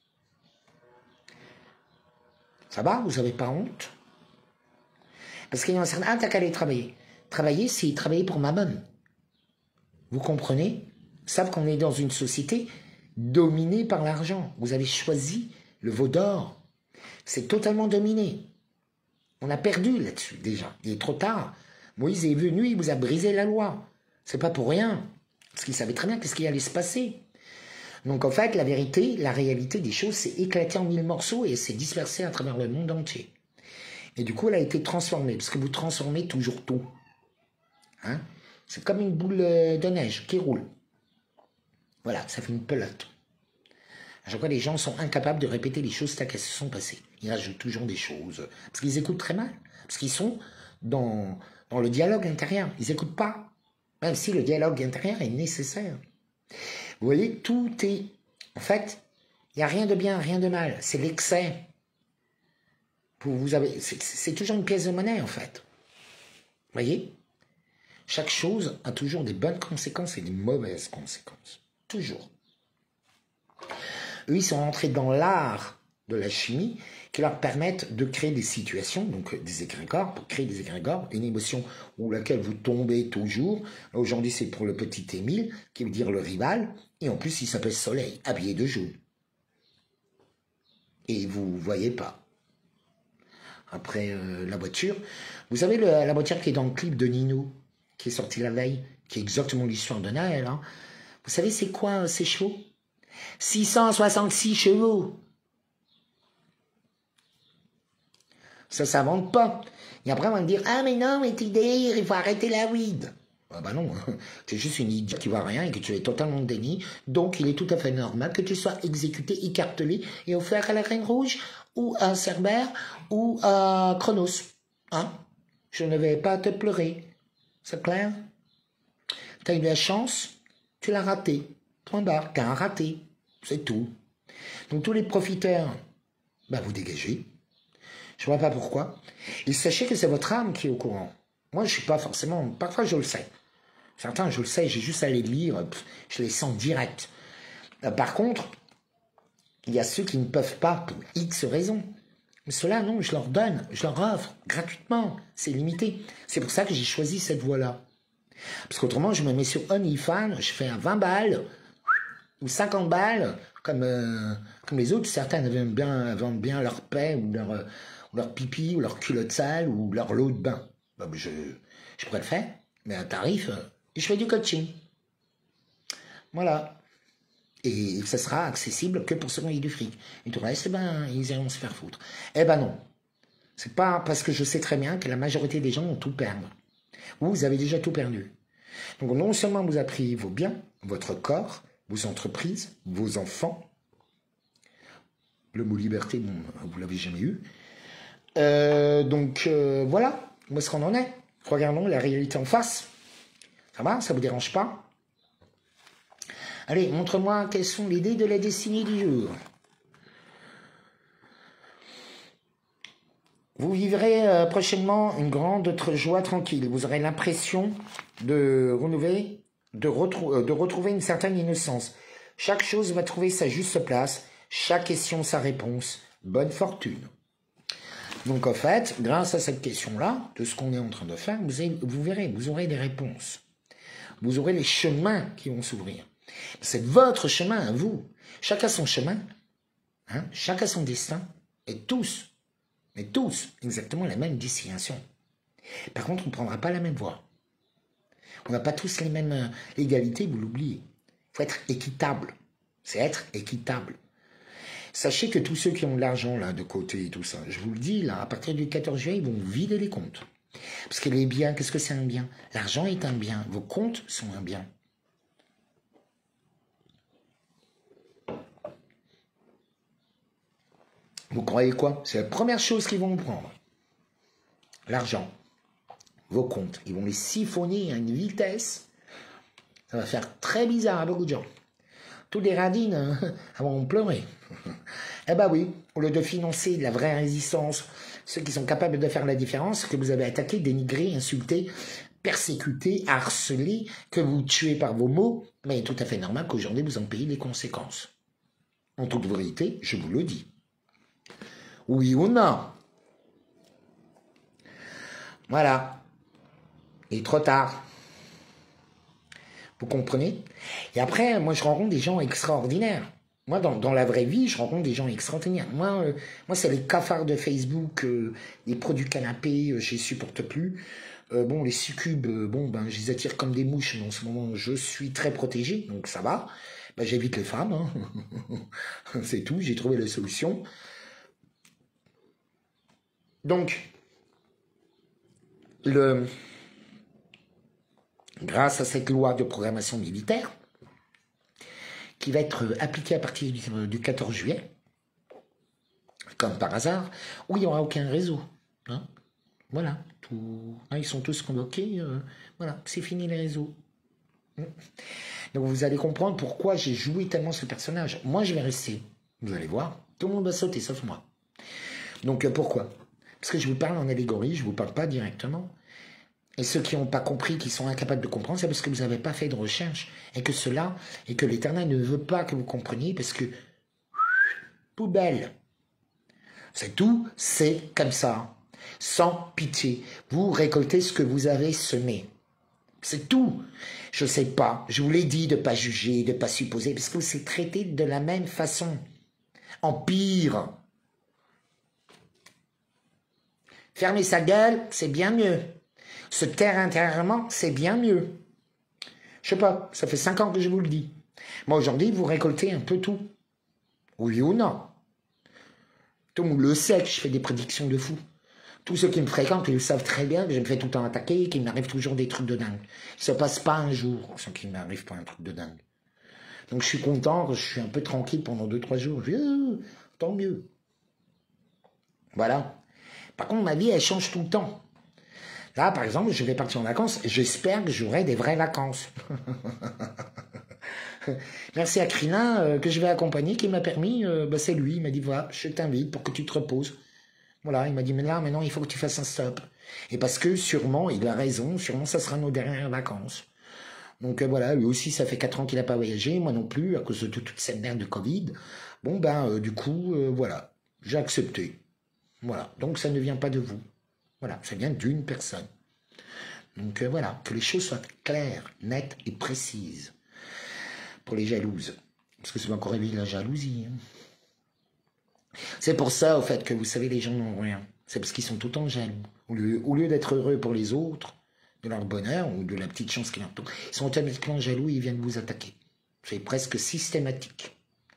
Ça va? Vous n'avez pas honte? Parce qu'il y a un certain... Ah, t'as qu'à aller travailler. Travailler, c'est travailler pour Mammon. Vous comprenez? Ils savent qu'on est dans une société dominée par l'argent. Vous avez choisi le veau d'or. C'est totalement dominé. On a perdu là-dessus, déjà. Il est trop tard. Moïse est venu, il vous a brisé la loi. C'est pas pour rien. Parce qu'il savait très bien qu'est-ce qui allait se passer. Donc en fait, la vérité, la réalité des choses, c'est éclaté en 1000 morceaux et c'est dispersé à travers le monde entier. Et du coup, elle a été transformée, parce que vous transformez toujours tout. Hein? C'est comme une boule de neige qui roule. Voilà, ça fait une pelote. À chaque fois, les gens sont incapables de répéter les choses telles qu'elles se sont passées. Ils rajoutent toujours des choses. Parce qu'ils écoutent très mal. Parce qu'ils sont dans le dialogue intérieur. Ils n'écoutent pas. Même si le dialogue intérieur est nécessaire. Vous voyez, tout est... En fait, il n'y a rien de bien, rien de mal. C'est l'excès. C'est toujours une pièce de monnaie, en fait. Vous voyez? Chaque chose a toujours des bonnes conséquences et des mauvaises conséquences. Toujours. Eux, ils sont entrés dans l'art de la chimie qui leur permettent de créer des situations, donc des égrégores, pour créer des égrégores, une émotion où laquelle vous tombez toujours. Aujourd'hui, c'est pour le petit Émile, qui veut dire le rival, et en plus, il s'appelle Soleil, habillé de jaune. Et vous voyez pas. Après la voiture, vous savez la voiture qui est dans le clip de Nino, qui est sorti la veille, qui est exactement l'histoire de Naël. Hein. Vous savez, c'est quoi ces chevaux? 666 chevaux. Ça s'invente pas. Et après, on va me dire, ah mais non, mais t'es délire, il faut arrêter la weed. Ah bah non, t'es juste une idiote qui voit rien et que tu es totalement déni. Donc, il est tout à fait normal que tu sois exécuté, écartelé et offert à la Reine Rouge ou à Cerbère ou à Chronos. Hein? Je ne vais pas te pleurer. C'est clair? T'as eu de la chance, tu l'as raté. Point barre, t'as un raté. C'est tout. Donc, tous les profiteurs, bah vous dégagez. Je vois pas pourquoi. Et sachez que c'est votre âme qui est au courant. Moi, je suis pas forcément... Parfois, je le sais. Certains, je le sais, j'ai juste à les lire, je les sens direct. Par contre, il y a ceux qui ne peuvent pas pour X raisons. Mais ceux-là, non, je leur donne, je leur offre, gratuitement. C'est limité. C'est pour ça que j'ai choisi cette voie-là. Parce qu'autrement, je me mets sur OnlyFans, je fais à 20 balles, ou 50 balles, comme les autres. Certains vendent bien leur paix, ou leur pipi, ou leur culotte sale, ou leur lot de bain. Bah, je pourrais le faire, mais à tarif, et je fais du coaching. Voilà. Et ça sera accessible que pour ceux qui ont du fric. Et tout le reste, ben, ils iront se faire foutre. Eh ben non. C'est pas parce que je sais très bien que la majorité des gens ont tout perdu. Vous avez déjà tout perdu. Donc non seulement vous avez pris vos biens, votre corps, vos entreprises, vos enfants. Le mot liberté, bon, vous l'avez jamais eu. Donc voilà, où est-ce qu'on en est? Regardons la réalité en face. Ça va? Ça vous dérange pas? Allez, montre-moi quelles sont les dés de la destinée du jour. Vous vivrez prochainement une grande joie tranquille. Vous aurez l'impression de renouveler, de retrouver une certaine innocence. Chaque chose va trouver sa juste place. Chaque question sa réponse. Bonne fortune. Donc en fait, grâce à cette question-là, de ce qu'on est en train de faire, vous verrez, vous aurez des réponses. Vous aurez les chemins qui vont s'ouvrir. C'est votre chemin à vous. Chacun son chemin, hein, chacun son destin, et tous, exactement la même destination. Par contre, on ne prendra pas la même voie. On n'a pas tous les mêmes égalités, vous l'oubliez. Il faut être équitable. C'est être équitable. Sachez que tous ceux qui ont de l'argent là de côté et tout ça, je vous le dis, là, à partir du 14 juillet, ils vont vider les comptes. Parce que les biens, qu'est-ce que c'est un bien? L'argent est un bien. Vos comptes sont un bien. Vous croyez quoi? C'est la première chose qu'ils vont prendre. L'argent. Vos comptes. Ils vont les siphonner à une vitesse. Ça va faire très bizarre à beaucoup de gens. Toutes les radines vont pleurer. Eh ben oui, au lieu de financer la vraie résistance, ceux qui sont capables de faire la différence, que vous avez attaqué, dénigré, insulté, persécuté, harcelé, que vous tuez par vos mots, mais il est tout à fait normal qu'aujourd'hui vous en payez les conséquences. En toute vérité, je vous le dis. Oui ou non? Voilà. Il est trop tard. Vous comprenez? Et après, moi, je rencontre des gens extraordinaires. Moi, dans la vraie vie, je rencontre des gens extraordinaires. Moi c'est les cafards de Facebook, les produits canapés, je les supporte plus. Bon, les succubes, ben, je les attire comme des mouches, mais en ce moment, je suis très protégé, donc ça va. Ben, j'évite les femmes, hein. C'est tout, j'ai trouvé la solution. Donc, grâce à cette loi de programmation militaire, qui va être appliquée à partir du 14 juillet, comme par hasard, où il n'y aura aucun réseau. Hein, voilà, ils sont tous convoqués, voilà, c'est fini les réseaux. Donc vous allez comprendre pourquoi j'ai joué tellement ce personnage. Moi, je vais rester, vous allez voir, tout le monde va sauter, sauf moi. Donc pourquoi? Parce que je vous parle en allégorie, je ne vous parle pas directement. Et ceux qui n'ont pas compris, qui sont incapables de comprendre, c'est parce que vous n'avez pas fait de recherche. Et que l'Éternel ne veut pas que vous compreniez, parce que, poubelle. C'est tout, c'est comme ça. Sans pitié. Vous récoltez ce que vous avez semé. C'est tout. Je ne sais pas, je vous l'ai dit de ne pas juger, de ne pas supposer, parce que c'est traité de la même façon. En pire. Fermer sa gueule, c'est bien mieux. Se taire intérieurement, c'est bien mieux. Je sais pas, ça fait 5 ans que je vous le dis. Moi, aujourd'hui, vous récoltez un peu tout. Oui ou non? Tout le monde le sait que je fais des prédictions de fou. Tous ceux qui me fréquentent, ils le savent très bien que je me fais tout le temps attaquer et qu'il m'arrive toujours des trucs de dingue. Il se passe pas un jour sans qu'il m'arrive pas un truc de dingue. Donc je suis content, je suis un peu tranquille pendant 2-3 jours. Je dis, tant mieux. Voilà. Par contre, ma vie, elle change tout le temps. Là, par exemple, je vais partir en vacances. J'espère que j'aurai des vraies vacances. Merci à Crinin que je vais accompagner, qui m'a permis, c'est lui, il m'a dit, voilà, je t'invite pour que tu te reposes. Voilà, il m'a dit, mais là, maintenant, il faut que tu fasses un stop. Et parce que, sûrement, il a raison, sûrement, ça sera nos dernières vacances. Donc voilà, lui aussi, ça fait 4 ans qu'il n'a pas voyagé, moi non plus, à cause de toute cette merde de Covid. Bon, du coup, voilà, j'ai accepté. Voilà, donc ça ne vient pas de vous. Voilà, ça vient d'une personne. Donc voilà, que les choses soient claires, nettes et précises. Pour les jalouses. Parce que ça va encore réveiller la jalousie. Hein. C'est pour ça, au fait, que vous savez, les gens n'ont rien. C'est parce qu'ils sont tout le temps jaloux. Au lieu d'être heureux pour les autres, de leur bonheur ou de la petite chance qu'ils ont, ils sont automatiquement jaloux et ils viennent vous attaquer. C'est presque systématique.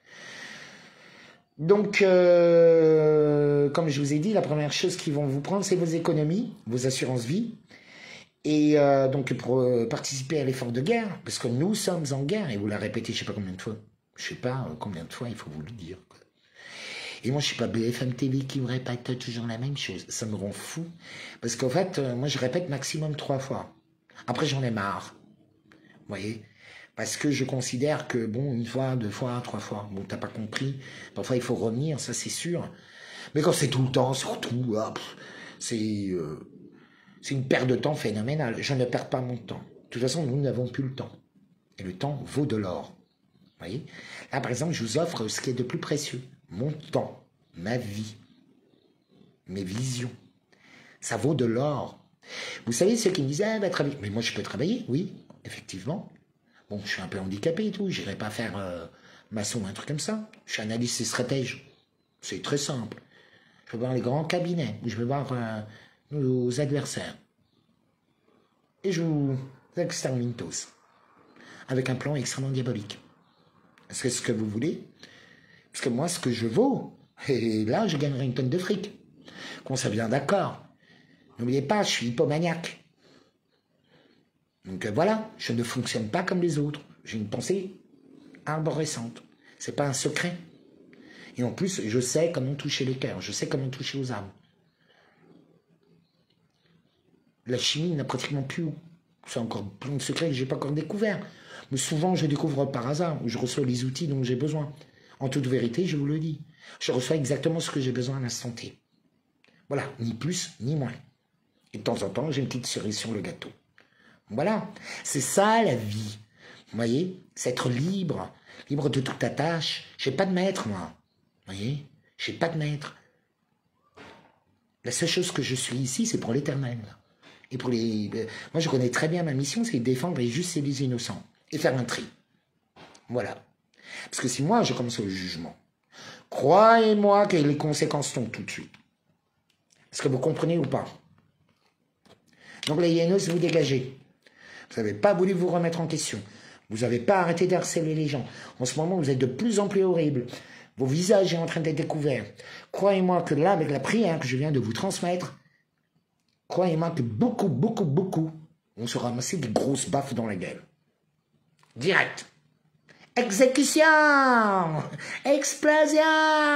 Donc, comme je vous ai dit, la première chose qu'ils vont vous prendre, c'est vos économies, vos assurances vie. Et donc, pour participer à l'effort de guerre, parce que nous sommes en guerre, et vous la répétez, je ne sais pas combien de fois. Je ne sais pas combien de fois, il faut vous le dire. Quoi. Et moi, je ne suis pas BFM TV qui vous répète toujours la même chose. Ça me rend fou. Parce qu'en fait, moi, je répète maximum 3 fois. Après, j'en ai marre. Vous voyez? Parce que je considère que, bon, 1 fois, 2 fois, 3 fois, bon, t'as pas compris. Parfois, il faut revenir, ça, c'est sûr. Mais quand c'est tout le temps, surtout, c'est une perte de temps phénoménale. Je ne perds pas mon temps. De toute façon, nous n'avons plus le temps. Et le temps vaut de l'or. Vous voyez? Là, par exemple, je vous offre ce qui est de plus précieux. Mon temps, ma vie, mes visions. Ça vaut de l'or. Vous savez, ceux qui me disaient, va travailler. Mais moi, je peux travailler, oui, effectivement. Bon, je suis un peu handicapé et tout. Je n'irai pas faire maçon ou un truc comme ça. Je suis analyste et stratège. C'est très simple. Je vais voir les grands cabinets, où je vais voir nos adversaires. Et je vous extermine tous. Avec un plan extrêmement diabolique. C'est ce que vous voulez? Parce que moi, ce que je vaux, et là, je gagnerai une tonne de fric. Qu'on soit bien d'accord. N'oubliez pas, je suis hypomaniaque. Donc voilà, je ne fonctionne pas comme les autres. J'ai une pensée arborescente. C'est pas un secret. Et en plus, je sais comment toucher les cœurs. Je sais comment toucher aux âmes. La chimie n'a pratiquement plus. C'est encore plein de secrets que je n'ai pas encore découvert. Mais souvent, je découvre par hasard, où je reçois les outils dont j'ai besoin. En toute vérité, je vous le dis. Je reçois exactement ce que j'ai besoin à l'instant T. Voilà, ni plus, ni moins. Et de temps en temps, j'ai une petite cerise sur le gâteau. Voilà, c'est ça la vie. Vous voyez, c'est être libre, libre de toute attache. Je n'ai pas de maître, moi. Vous voyez, je n'ai pas de maître. La seule chose que je suis ici, c'est pour l'éternel. Et pour les... Moi, je connais très bien ma mission, c'est défendre les justes et les innocents. Et faire un tri. Voilà. Parce que si moi, je commence le jugement, croyez-moi que les conséquences tombent tout de suite. Est-ce que vous comprenez ou pas? Donc les hyénos, vous dégagez. Vous n'avez pas voulu vous remettre en question. Vous n'avez pas arrêté d'harceler les gens. En ce moment, vous êtes de plus en plus horrible. Vos visages sont en train d'être découverts. Croyez-moi que là, avec la prière que je viens de vous transmettre, croyez-moi que beaucoup, beaucoup, beaucoup vont se ramasser des grosses baffes dans la gueule. Direct. Exécution! Explosion!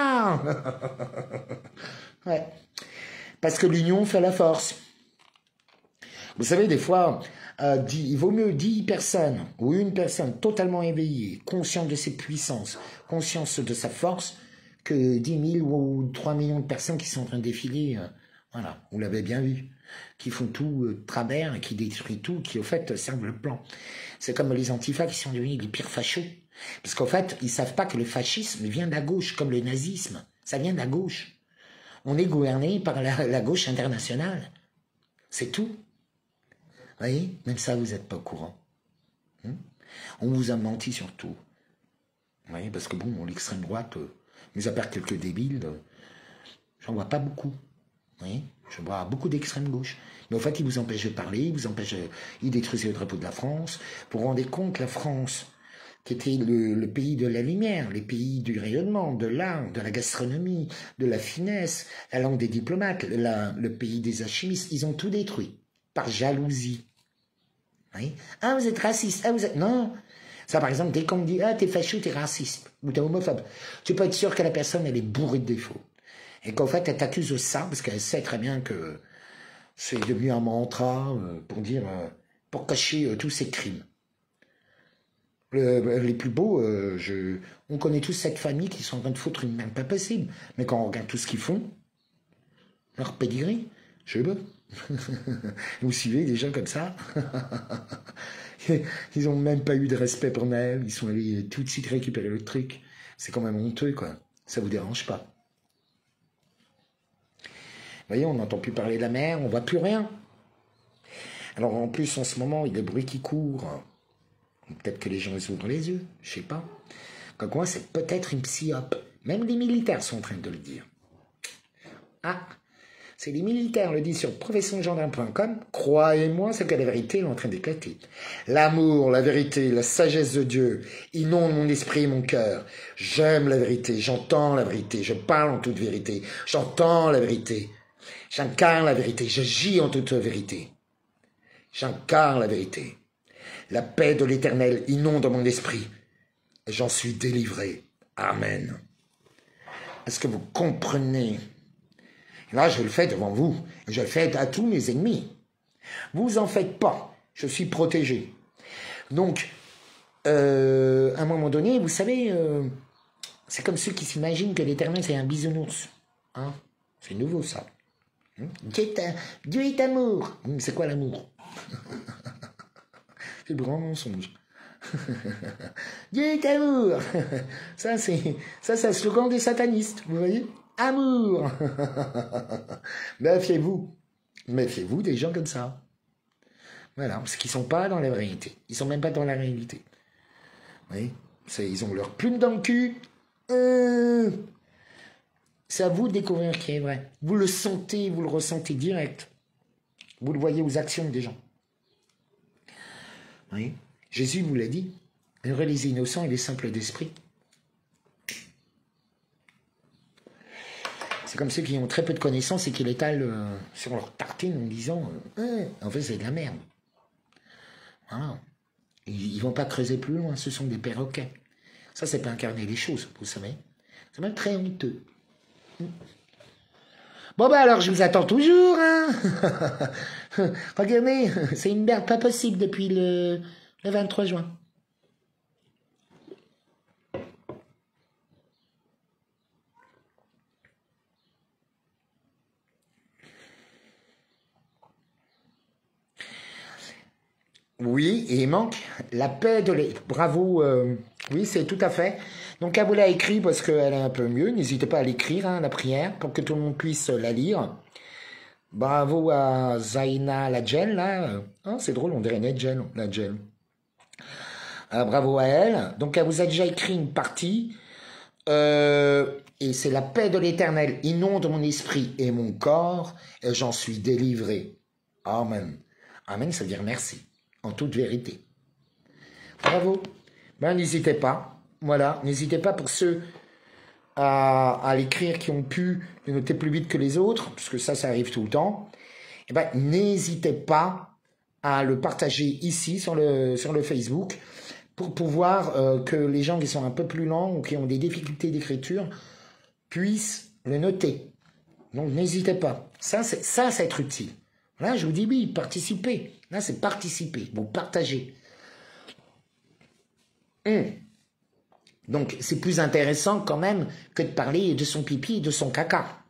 Ouais. Parce que l'union fait la force. Vous savez, des fois, il vaut mieux 10 personnes ou une personne totalement éveillée, consciente de ses puissances, consciente de sa force, que 10 000 ou 3 millions de personnes qui sont en train de défiler, voilà, vous l'avez bien vu, qui font tout travers et qui détruisent tout, qui au fait servent le plan. C'est comme les antifas qui sont devenus les pires fachos. Parce qu'en fait, ils savent pas que le fascisme vient de la gauche, comme le nazisme. Ça vient de la gauche. On est gouverné par la gauche internationale. C'est tout. Vous voyez, même ça, vous n'êtes pas au courant. On vous a menti sur tout. Vous voyez, parce que bon, l'extrême droite, mis à part quelques débiles, j'en vois pas beaucoup. Oui, je vois beaucoup d'extrême gauche. Mais en fait, ils vous empêchent de parler, ils détruisent le drapeau de la France. Vous vous rendez compte, la France, qui était le pays de la lumière, les pays du rayonnement, de l'art, de la gastronomie, de la finesse, la langue des diplomates, le pays des alchimistes, ils ont tout détruit par jalousie. Oui. Ah, vous êtes raciste. Ah, vous êtes... Non. Ça, par exemple, dès qu'on me dit, ah, t'es facho, t'es raciste, ou t'es homophobe, tu peux être sûr que la personne, elle est bourrée de défauts. Et qu'en fait, elle t'accuse de ça, parce qu'elle sait très bien que c'est devenu un mantra pour dire, pour cacher tous ses crimes. Les plus beaux, on connaît tous cette famille qui sont en train de foutre une merde pas possible. Mais quand on regarde tout ce qu'ils font, leur pedigree, je sais pas. Vous suivez des gens comme ça? Ils n'ont même pas eu de respect pour Noël. Ils sont allés tout de suite récupérer le truc. C'est quand même honteux, quoi. Ça vous dérange pas? Vous voyez, on n'entend plus parler de la mer, on voit plus rien. Alors en plus, en ce moment, il y a des bruits qui courent. Peut-être que les gens ils ouvrent les yeux, je sais pas. Comme quoi, c'est peut-être une psyope. Même les militaires sont en train de le dire. Ah, c'est les militaires le disent sur professiongendarme.com. Croyez-moi, c'est que la vérité est en train d'éclater. L'amour, la vérité, la sagesse de Dieu inondent mon esprit et mon cœur. J'aime la vérité, j'entends la vérité, je parle en toute vérité, j'entends la vérité, j'incarne la vérité, j'agis en toute vérité. J'incarne la vérité. La paix de l'Éternel inonde mon esprit. Et j'en suis délivré. Amen. Est-ce que vous comprenez? Là, je le fais devant vous. Et je le fais à tous mes ennemis. Vous en faites pas. Je suis protégé. Donc, à un moment donné, vous savez, c'est comme ceux qui s'imaginent que l'Éternel, c'est un bisounours. Hein? C'est nouveau, ça. Dieu est amour. C'est quoi l'amour? C'est le grand mensonge. Dieu est amour. Ça, c'est le slogan des satanistes, vous voyez? Amour. Méfiez-vous. Méfiez-vous des gens comme ça. Voilà, parce qu'ils sont pas dans la réalité. Ils sont même pas dans la réalité. Vous voyez? Ils ont leur plume dans le cul. C'est à vous de découvrir qui est vrai. Vous le sentez, vous le ressentez direct. Vous le voyez aux actions des gens. Oui. Jésus vous l'a dit. Heureux les innocents et les simples d'esprit. C'est comme ceux qui ont très peu de connaissances et qui l'étalent sur leur tartine en disant en fait, c'est de la merde. Voilà. Ils ne vont pas creuser plus loin. Ce sont des perroquets. Ça, c'est pas incarner les choses, vous savez. C'est même très honteux. Bon, bah alors, je vous attends toujours, hein. Regardez, c'est une merde pas possible depuis le 23 juin. Oui, et il manque la paix de l'État. Bravo, oui, c'est tout à fait. Donc, elle vous l'a écrit parce qu'elle est un peu mieux. N'hésitez pas à l'écrire, hein, la prière, pour que tout le monde puisse la lire. Bravo à Zaina Ladjel, là. Ah, c'est drôle, on dirait Nedjel, Ladjel. Bravo à elle. Donc, elle vous a déjà écrit une partie. Et c'est la paix de l'Éternel inonde mon esprit et mon corps, et j'en suis délivré. Amen. Amen, ça veut dire merci, en toute vérité. Bravo. Ben, n'hésitez pas. Voilà, n'hésitez pas pour ceux à l'écrire qui ont pu le noter plus vite que les autres, parce que ça arrive tout le temps. Eh ben, n'hésitez pas à le partager ici sur le Facebook pour pouvoir que les gens qui sont un peu plus lents ou qui ont des difficultés d'écriture puissent le noter. Donc n'hésitez pas. Ça, c'est être utile. Là, je vous dis oui, participez. Là, c'est participer. Vous partagez. Donc, c'est plus intéressant quand même que de parler de son pipi et de son caca.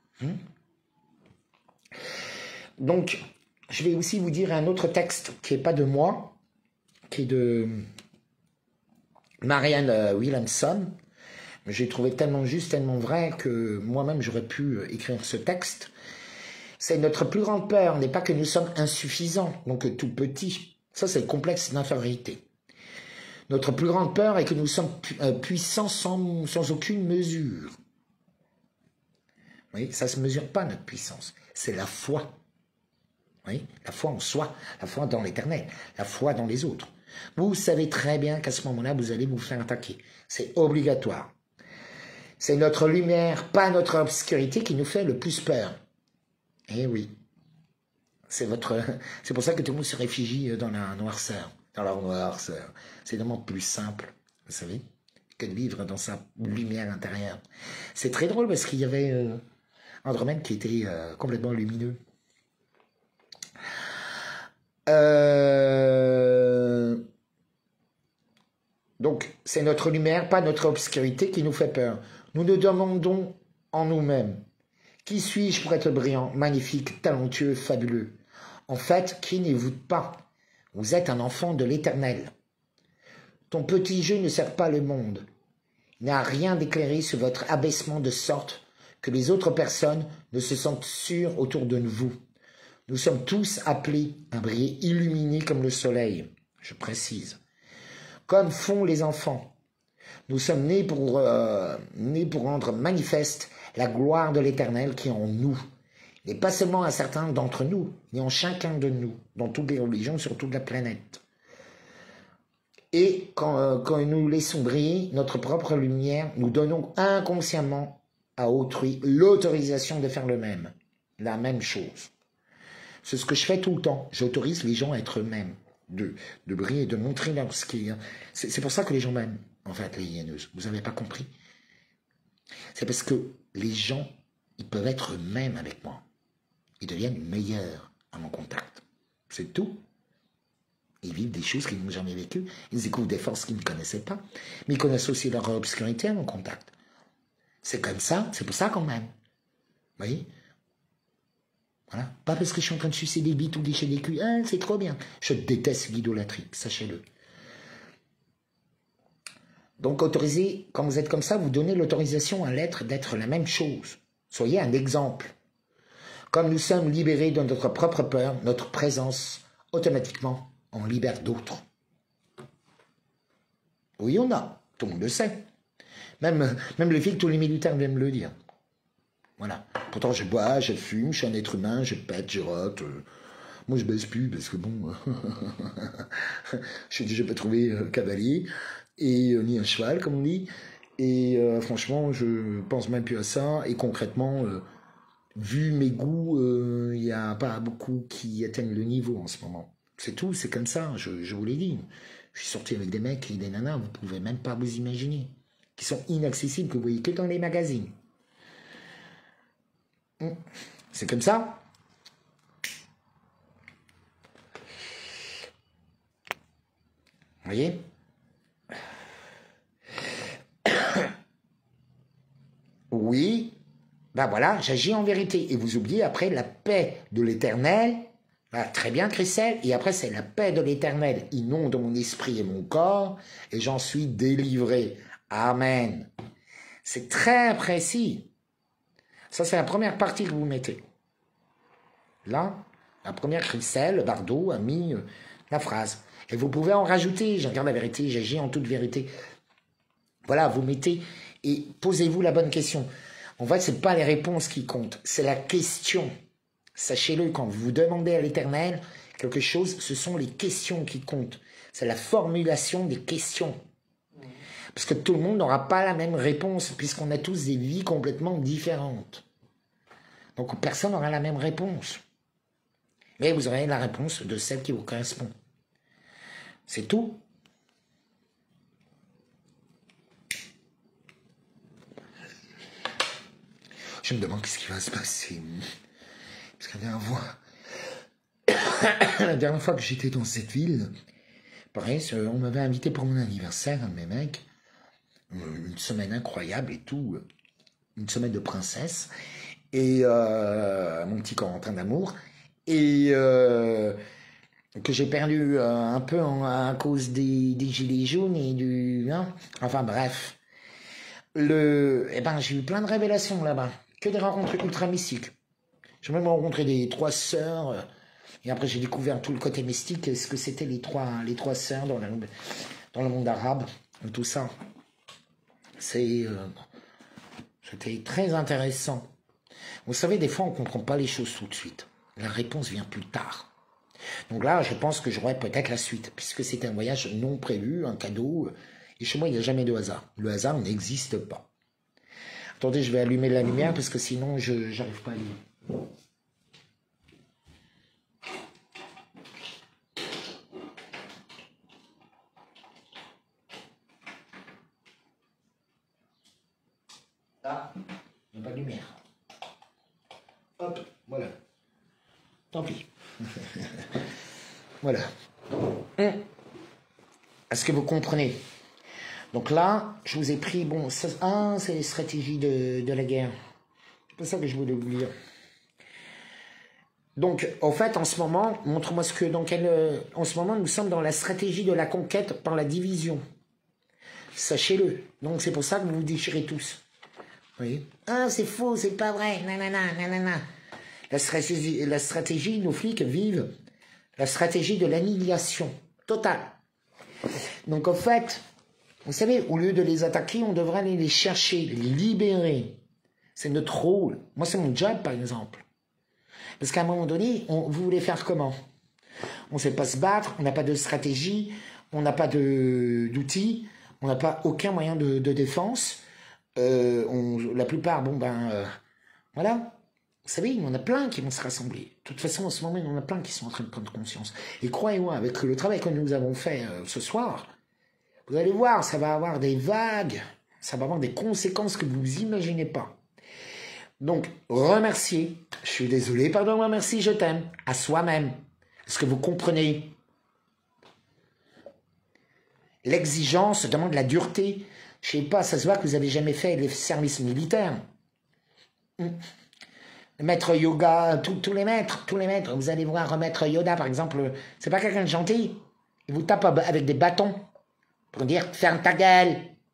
Donc, je vais aussi vous dire un autre texte qui n'est pas de moi, qui est de Marianne Williamson. J'ai trouvé tellement juste, tellement vrai que moi-même j'aurais pu écrire ce texte. C'est notre plus grande peur n'est pas que nous sommes insuffisants, donc tout petits. Ça, c'est le complexe d'infériorité. Notre plus grande peur est que nous sommes puissants sans aucune mesure. Oui, ça ne se mesure pas, notre puissance. C'est la foi. Oui, la foi en soi, la foi dans l'éternel, la foi dans les autres. Vous savez très bien qu'à ce moment-là, vous allez vous faire attaquer. C'est obligatoire. C'est notre lumière, pas notre obscurité, qui nous fait le plus peur. Eh oui. C'est pour ça que tout le monde se réfugie dans la noirceur. Dans leur noirceur. C'est vraiment plus simple, vous savez, que de vivre dans sa lumière intérieure. C'est très drôle parce qu'il y avait Andromède qui était complètement lumineux. Donc, c'est notre lumière, pas notre obscurité qui nous fait peur. Nous nous demandons en nous-mêmes, qui suis-je pour être brillant, magnifique, talentueux, fabuleux? En fait, qui n'est-vous pas? Vous êtes un enfant de l'Éternel. Ton petit jeu ne sert pas le monde. Il n'y a rien d'éclairé sur votre abaissement de sorte que les autres personnes ne se sentent sûres autour de vous. Nous sommes tous appelés à briller illuminés comme le soleil, je précise. Comme font les enfants. Nous sommes nés pour rendre manifeste la gloire de l'Éternel qui est en nous. Et pas seulement à certains d'entre nous, mais en chacun de nous, dans toutes les religions, sur toute la planète. Et quand nous laissons briller notre propre lumière, nous donnons inconsciemment à autrui l'autorisation de faire le même, la même chose. C'est ce que je fais tout le temps. J'autorise les gens à être eux-mêmes, de briller, de montrer leur skill. C'est pour ça que les gens m'aiment, en fait, les hyéneuses. Vous n'avez pas compris? C'est parce que les gens, ils peuvent être eux-mêmes avec moi. Ils deviennent meilleurs à mon contact. C'est tout. Ils vivent des choses qu'ils n'ont jamais vécues. Ils découvrent des forces qu'ils ne connaissaient pas. Mais ils connaissent aussi leur obscurité à mon contact. C'est comme ça, c'est pour ça qu'on m'aime. Vous voyez? Voilà. Pas parce que je suis en train de sucer des bites ou lécher des culs. Ah, c'est trop bien. Je déteste l'idolâtrie, sachez-le. Donc, autorisez, quand vous êtes comme ça, vous donnez l'autorisation à l'être d'être la même chose. Soyez un exemple. Comme nous sommes libérés de notre propre peur, notre présence, automatiquement, en libère d'autres. Oui, on a. Tout le monde le sait. Même les filles que tous les militaires viennent me le dire. Voilà. Pourtant, je bois, je fume, je suis un être humain, je pète, je rote. Moi, je baisse plus parce que bon, je suis déjà pas trouvé cavalier et ni un cheval, comme on dit. Et franchement, je pense même plus à ça. Et concrètement, vu mes goûts, il n'y a pas beaucoup qui atteignent le niveau en ce moment. C'est tout, c'est comme ça, je vous l'ai dit. Je suis sorti avec des mecs et des nanas, vous pouvez même pas vous imaginer, qui sont inaccessibles, que vous voyez que dans les magazines. C'est comme ça. Vous voyez? Oui, ben voilà, j'agis en vérité. Et vous oubliez après la paix de l'Éternel. Ah, très bien, Christelle. Et après, c'est la paix de l'Éternel inonde mon esprit et mon corps, et j'en suis délivré. Amen. C'est très précis. Ça, c'est la première partie que vous mettez. Là, la première, Christelle Bardot a mis la phrase. Et vous pouvez en rajouter. Je regarde la vérité, j'agis en toute vérité. Voilà, vous mettez et posez-vous la bonne question. En fait, ce n'est pas les réponses qui comptent, c'est la question. Sachez-le, quand vous demandez à l'Éternel quelque chose, ce sont les questions qui comptent. C'est la formulation des questions. Parce que tout le monde n'aura pas la même réponse, puisqu'on a tous des vies complètement différentes. Donc personne n'aura la même réponse. Mais vous aurez la réponse de celle qui vous correspond. C'est tout. Je me demande qu'est-ce qui va se passer. Parce que la dernière fois que j'étais dans cette ville, pareil, on m'avait invité pour mon anniversaire, un de mes mecs, une semaine incroyable et tout, une semaine de princesse, et mon petit Corentin d'amour, et que j'ai perdu un peu à cause des gilets jaunes et du... Hein, enfin bref, j'ai eu plein de révélations là-bas, que des rencontres ultra mystiques. J'ai même rencontré des 3 sœurs, et après j'ai découvert tout le côté mystique, ce que c'était les trois sœurs dans le monde arabe, tout ça. C'était très intéressant. Vous savez, des fois, on ne comprend pas les choses tout de suite. La réponse vient plus tard. Donc là, je pense que j'aurai peut-être la suite, puisque c'est un voyage non prévu, un cadeau. Et chez moi, il n'y a jamais de hasard. Le hasard n'existe pas. Attendez, je vais allumer la lumière, parce que sinon, je n'arrive pas à lire. Ah, il n'y a pas de lumière. Hop, voilà. Tant pis. Voilà. Est-ce que vous comprenez? Donc là, je vous ai pris, bon, c'est les stratégies de la guerre. C'est pas ça que je voulais vous dire. Donc, en fait, en ce moment, montre-moi ce que, en ce moment, nous sommes dans la stratégie de la conquête par la division. Sachez-le. Donc, c'est pour ça que vous vous déchirez tous. Vous voyez? Ah, c'est faux, c'est pas vrai, nanana, nanana. La stratégie, nos flics vivent la stratégie de l'annihilation totale. Donc, en fait, vous savez, au lieu de les attaquer, on devrait aller les chercher, les libérer. C'est notre rôle. Moi, c'est mon job, par exemple. Parce qu'à un moment donné, vous voulez faire comment? On ne sait pas se battre, on n'a pas de stratégie, on n'a pas d'outils, on n'a pas aucun moyen de défense. La plupart, bon ben, voilà. Vous savez, il y en a plein qui vont se rassembler. De toute façon, en ce moment, il y en a plein qui sont en train de prendre conscience. Et croyez-moi, avec le travail que nous avons fait ce soir, vous allez voir, ça va avoir des vagues, ça va avoir des conséquences que vous imaginez pas. Donc, remercier. Je suis désolé, pardon-moi, merci, je t'aime. À soi-même. Est-ce que vous comprenez? L'exigence demande la dureté. Je sais pas, ça se voit que vous avez jamais fait les services militaires. Le maître yoga, tous les maîtres, vous allez voir maître Yoda, par exemple, c'est pas quelqu'un de gentil. Il vous tape avec des bâtons pour dire « ferme ta gueule ».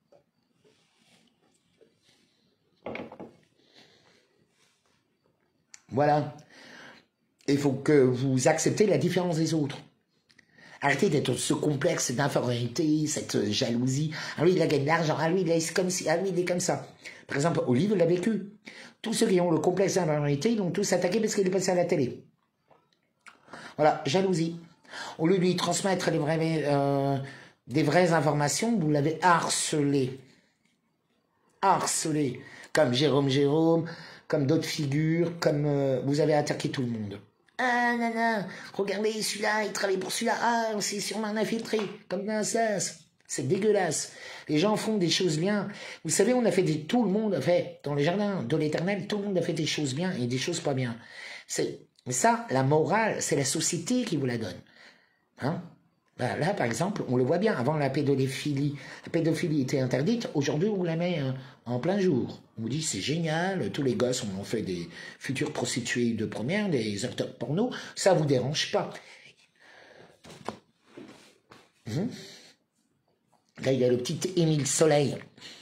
Voilà. Il faut que vous acceptez la différence des autres. Arrêtez d'être ce complexe d'infériorité, cette jalousie. Ah lui, il a gagné de l'argent. Ah lui, il est comme ci. Ah lui, il est comme ça. Par exemple, Olive l'a vécu. Tous ceux qui ont le complexe d'infériorité, ils l'ont tous attaqué parce qu'il est passé à la télé. Voilà, jalousie. Au lieu de lui transmettre des vraies informations, vous l'avez harcelé. Harcelé. Comme Jérôme, comme d'autres figures, comme vous avez attaqué tout le monde. Ah, non, non, regardez, celui-là, il travaille pour celui-là. Ah, c'est sûrement un infiltré, comme dans ça. C'est dégueulasse. Les gens font des choses bien. Vous savez, tout le monde a fait, dans les jardins de l'Éternel, tout le monde a fait des choses bien et des choses pas bien. Mais ça, la morale, c'est la société qui vous la donne. Hein? Ben là, par exemple, on le voit bien, avant la pédophilie était interdite, aujourd'hui on la met en plein jour. On vous dit c'est génial, tous les gosses ont fait des futures prostituées de première, des acteurs porno, ça vous dérange pas. Là, il y a le petit Émile Soleil.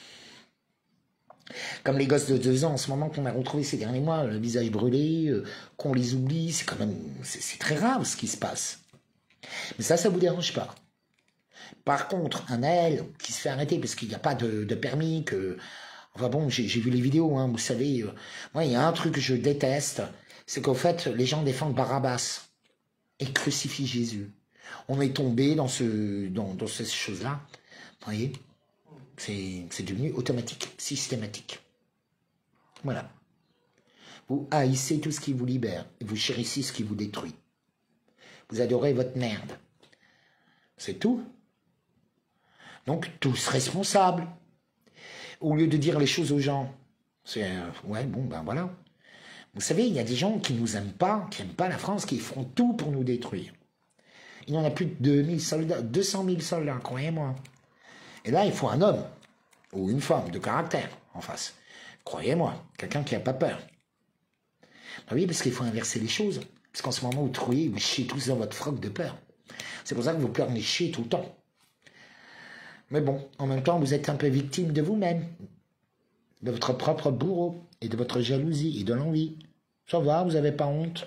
Comme les gosses de 2 ans en ce moment qu'on a retrouvé ces derniers mois, le visage brûlé, qu'on les oublie, c'est quand même, c'est très grave ce qui se passe. Mais ça vous dérange pas. Par contre, un Naël qui se fait arrêter parce qu'il n'y a pas de permis, enfin bon, j'ai vu les vidéos, hein, vous savez, moi, il y a un truc que je déteste, c'est qu'en fait, les gens défendent Barabbas et crucifient Jésus. On est tombé dans ces choses-là, vous voyez, c'est devenu automatique, systématique. Voilà. Vous haïssez tout ce qui vous libère, et vous chérissez ce qui vous détruit. Vous adorez votre merde. C'est tout. Donc, tous responsables. Au lieu de dire les choses aux gens, c'est ouais, bon, ben voilà. Vous savez, il y a des gens qui nous aiment pas, qui n'aiment pas la France, qui font tout pour nous détruire. Il y en a plus de 2000 soldats, 200 000 soldats, croyez-moi. Et là, il faut un homme, ou une femme de caractère en face. Croyez-moi, quelqu'un qui n'a pas peur. Ben oui, parce qu'il faut inverser les choses. Parce qu'en ce moment, vous trouillez, vous chiez tous dans votre froc de peur. C'est pour ça que vous pleurez chier tout le temps. Mais bon, en même temps, vous êtes un peu victime de vous-même, de votre propre bourreau, et de votre jalousie, et de l'envie. Ça va, vous n'avez pas honte.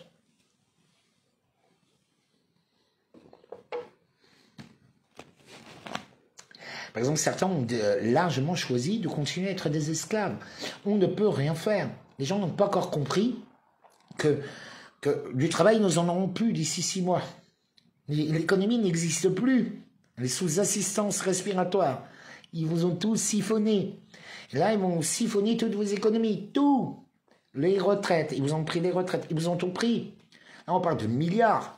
Par exemple, certains ont largement choisi de continuer à être des esclaves. On ne peut rien faire. Les gens n'ont pas encore compris que du travail, nous en aurons plus d'ici 6 mois. L'économie n'existe plus. Les sous-assistance respiratoire, ils vous ont tous siphonné. Et là, ils vont siphonner toutes vos économies, tout. Les retraites, ils vous ont pris les retraites, ils vous ont tout pris. Là, on parle de milliards.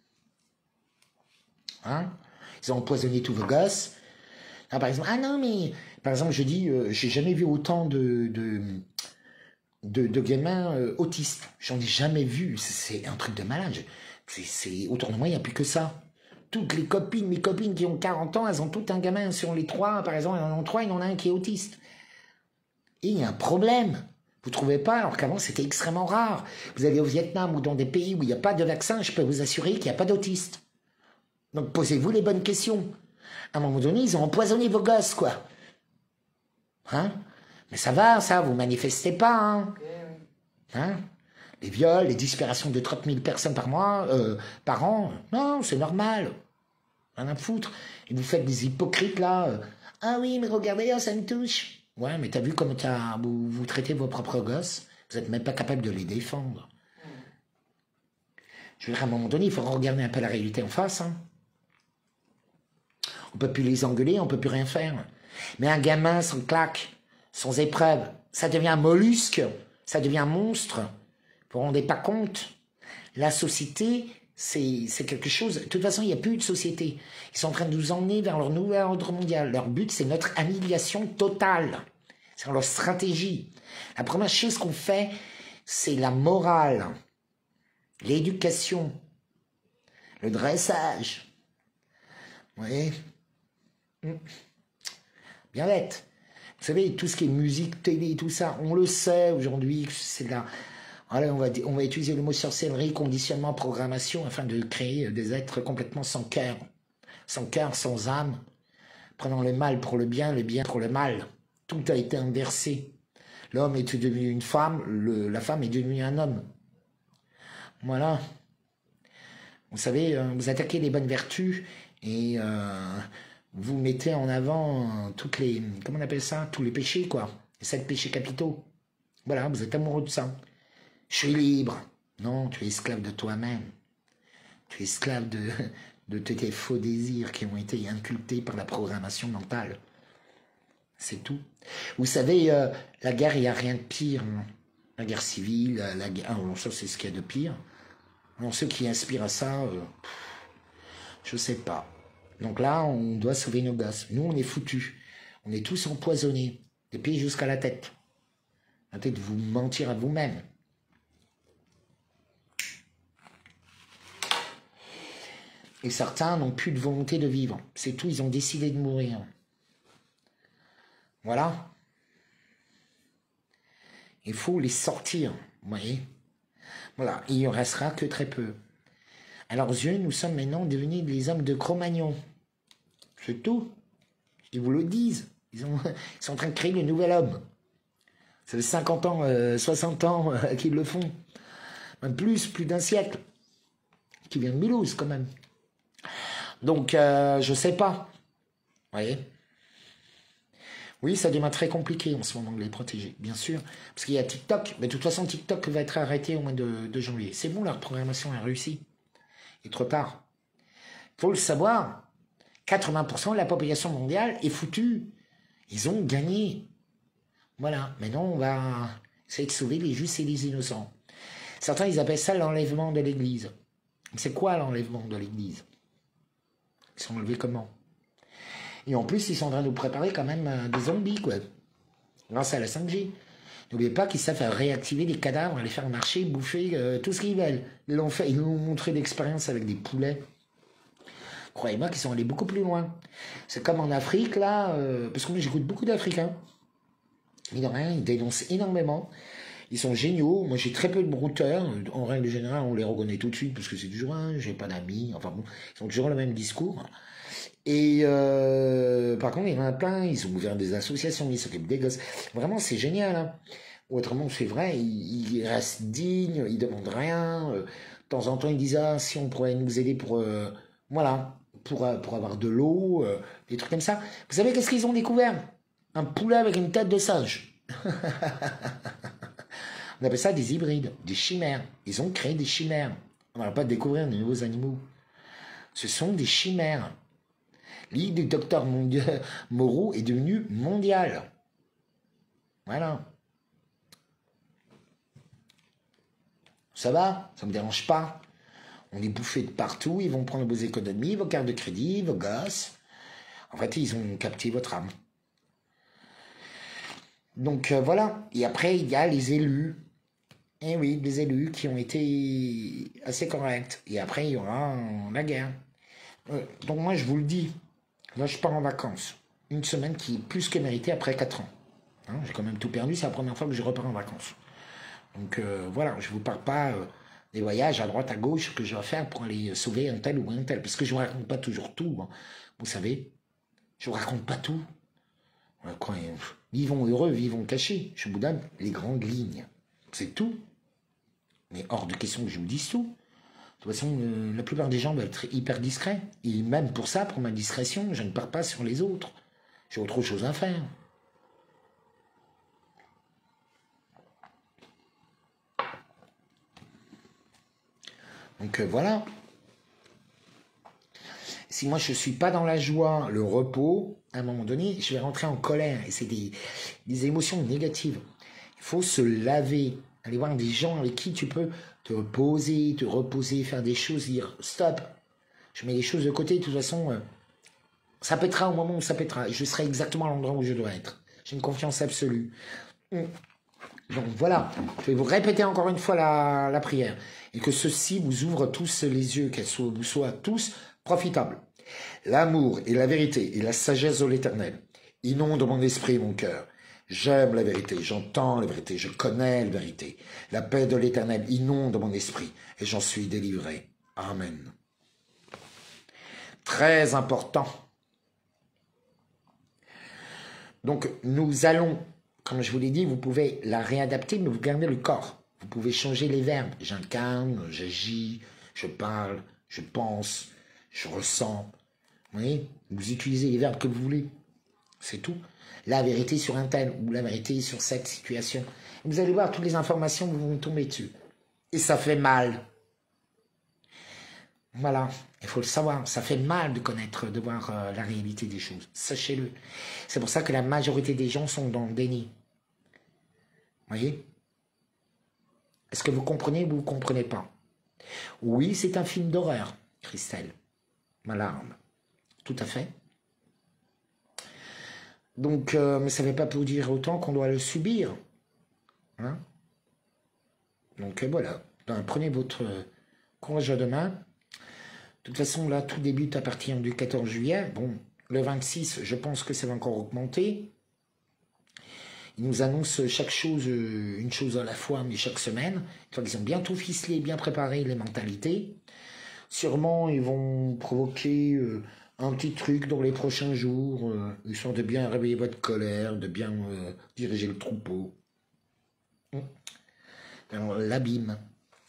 Hein? Ils ont empoisonné tous vos gosses. Là, par exemple, ah non, mais... Par exemple, je dis, j'ai jamais vu autant de gamins autistes. J'en ai jamais vu. C'est un truc de malade. Autour de moi, il n'y a plus que ça. Toutes les copines, mes copines qui ont 40 ans, elles ont toutes un gamin sur les 3. Par exemple, elles en ont 3, il y en a un qui est autiste. Et il y a un problème. Vous ne trouvez pas, alors qu'avant, c'était extrêmement rare. Vous allez au Vietnam ou dans des pays où il n'y a pas de vaccin, je peux vous assurer qu'il n'y a pas d'autistes. Donc, posez-vous les bonnes questions. À un moment donné, ils ont empoisonné vos gosses, quoi. Hein? Mais ça va, ça, vous manifestez pas, hein? Hein? Les viols, les disparitions de 30 000 personnes par mois, par an, non, c'est normal. Rien à foutre. Et vous faites des hypocrites, là. Ah oui, mais regardez, ça me touche. Ouais, mais t'as vu comment vous traitez vos propres gosses? Vous n'êtes même pas capable de les défendre. Je veux dire, à un moment donné, il faut regarder un peu la réalité en face, hein. On peut plus les engueuler, on peut plus rien faire. Mais un gamin sans claque, sans épreuve, ça devient un mollusque, ça devient un monstre. Vous vous rendez pas compte? La société, c'est quelque chose... De toute façon, il n'y a plus de société. Ils sont en train de nous emmener vers leur nouvel ordre mondial. Leur but, c'est notre annihilation totale. C'est leur stratégie. La première chose qu'on fait, c'est la morale, l'éducation, le dressage. Vous voyez? Bien bête. Vous savez, tout ce qui est musique, télé, tout ça, on le sait aujourd'hui, c'est là. Voilà, on va utiliser le mot sorcellerie, conditionnement, programmation, afin de créer des êtres complètement sans cœur, sans âme, prenant le mal pour le bien pour le mal. Tout a été inversé. L'homme est devenu une femme, la femme est devenue un homme. Voilà. Vous savez, vous attaquez les bonnes vertus et vous mettez en avant toutes les, comment on appelle ça, tous les péchés, quoi. Les 7 péchés capitaux. Voilà, vous êtes amoureux de ça. Je suis libre. Non, tu es esclave de toi-même. Tu es esclave de tes faux désirs qui ont été inculqués par la programmation mentale. C'est tout. Vous savez, la guerre, il n'y a rien de pire. Non. La guerre civile, la guerre... Ah, ça, c'est ce qu'il y a de pire. Non, ceux qui inspirent à ça, je ne sais pas. Donc là, on doit sauver nos gosses. Nous, on est foutus. On est tous empoisonnés, des pieds jusqu'à la tête. Arrêtez de vous mentir à vous-même. Et certains n'ont plus de volonté de vivre. C'est tout, ils ont décidé de mourir. Voilà. Il faut les sortir, vous voyez. Voilà, il ne restera que très peu. À leurs yeux, nous sommes maintenant devenus les hommes de Cro-Magnon. C'est tout. Ils vous le disent. Ils sont en train de créer le nouvel homme. Ça fait 50 ans, 60 ans qu'ils le font. Même plus d'un siècle. Qui vient de Mulhouse, quand même. Donc, je sais pas. Vous voyez? Oui, ça devient très compliqué en ce moment de les protéger, bien sûr. Parce qu'il y a TikTok. Mais de toute façon, TikTok va être arrêté au mois de janvier. C'est bon, leur programmation a réussi. Et trop tard. Il faut le savoir. 80% de la population mondiale est foutue. Ils ont gagné. Voilà. Maintenant, on va essayer de sauver les justes et les innocents. Certains, ils appellent ça l'enlèvement de l'Église. C'est quoi l'enlèvement de l'Église? Ils sont enlevés comment? Et en plus, ils sont en train de nous préparer quand même des zombies, quoi. Grâce à la 5G. N'oubliez pas qu'ils savent réactiver les cadavres, les faire marcher, bouffer tout ce qu'ils veulent. Ils l'ont fait, ils nous ont montré l'expérience avec des poulets. Croyez-moi qu'ils sont allés beaucoup plus loin. C'est comme en Afrique, là, parce que moi j'écoute beaucoup d'Africains. Ils n'ont rien, ils dénoncent énormément. Ils sont géniaux. Moi, j'ai très peu de brouteurs. En règle générale, on les reconnaît tout de suite parce que c'est toujours j'ai pas d'amis. Enfin bon, ils ont toujours le même discours. Et par contre, il y en a plein. Ils ont ouvert des associations, ils s'occupent des gosses. Vraiment, c'est génial. Hein. Autrement, c'est vrai, ils restent dignes, ils demandent rien. De temps en temps, ils disent si on pourrait nous aider pour pour avoir de l'eau, des trucs comme ça. Vous savez qu'est-ce qu'ils ont découvert? Un poulet avec une tête de singe. On appelle ça des hybrides, des chimères. Ils ont créé des chimères. On va pas découvrir de nouveaux animaux. Ce sont des chimères. L'île du docteur Moreau est devenue mondiale. Voilà. Ça va? Ça me dérange pas. On est bouffé de partout. Ils vont prendre vos économies, vos cartes de crédit, vos gosses. En fait, ils ont capté votre âme. Donc voilà. Et après, il y a les élus. Eh oui, des élus qui ont été assez corrects. Et après, il y aura la guerre. Donc moi, je vous le dis. Là, je pars en vacances. Une semaine qui est plus que méritée après 4 ans. Hein, j'ai quand même tout perdu. C'est la première fois que je repars en vacances. Donc voilà, je ne vous parle pas des voyages à droite, à gauche que je vais faire pour aller sauver un tel ou un tel. Parce que je ne vous raconte pas toujours tout. Hein. Vous savez, je ne vous raconte pas tout. Vivons heureux, vivons cachés. Je vous donne les grandes lignes. C'est tout. Mais hors de question que je vous dise tout. De toute façon, la plupart des gens doivent être hyper discrets. Et même pour ça, pour ma discrétion, je ne pars pas sur les autres. J'ai autre chose à faire. Donc voilà. Si moi je ne suis pas dans la joie, le repos, à un moment donné, je vais rentrer en colère. Et c'est des émotions négatives. Il faut se laver. Aller voir des gens avec qui tu peux te reposer, faire des choses, dire stop. Je mets les choses de côté. De toute façon, ça pètera au moment où ça pètera. Je serai exactement à l'endroit où je dois être. J'ai une confiance absolue. Donc voilà, je vais vous répéter encore une fois la prière. Et que ceci vous ouvre tous les yeux, qu'elle vous soit tous profitables. L'amour et la vérité et la sagesse de l'Éternel inondent mon esprit et mon cœur. J'aime la vérité, j'entends la vérité, je connais la vérité. La paix de l'Éternel inonde mon esprit et j'en suis délivré. Amen. Très important. Donc nous allons, comme je vous l'ai dit, vous pouvez la réadapter, mais vous gardez le corps. Vous pouvez changer les verbes. J'incarne, j'agis, je parle, je pense, je ressens. Vous voyez, vous utilisez les verbes que vous voulez. C'est tout. La vérité sur un tel ou la vérité sur cette situation. Vous allez voir, toutes les informations vous vont tomber dessus. Et ça fait mal. Voilà, il faut le savoir. Ça fait mal de connaître, de voir la réalité des choses. Sachez-le. C'est pour ça que la majorité des gens sont dans le déni. Vous voyez? Est-ce que vous comprenez ou vous ne comprenez pas? Oui, c'est un film d'horreur, Christelle. Ma larme. Tout à fait. Donc, mais ça ne veut pas pour dire autant qu'on doit le subir. Hein? Donc voilà. Donc, prenez votre courage à deux mains. De toute façon, là, tout débute à partir du 14 juillet. Bon, le 26, je pense que ça va encore augmenter. Ils nous annoncent chaque chose, une chose à la fois, mais chaque semaine. Ils ont bien tout ficelé, bien préparé les mentalités. Sûrement, ils vont provoquer un petit truc dans les prochains jours, histoire de bien réveiller votre colère, de bien diriger le troupeau. Alors, l'abîme.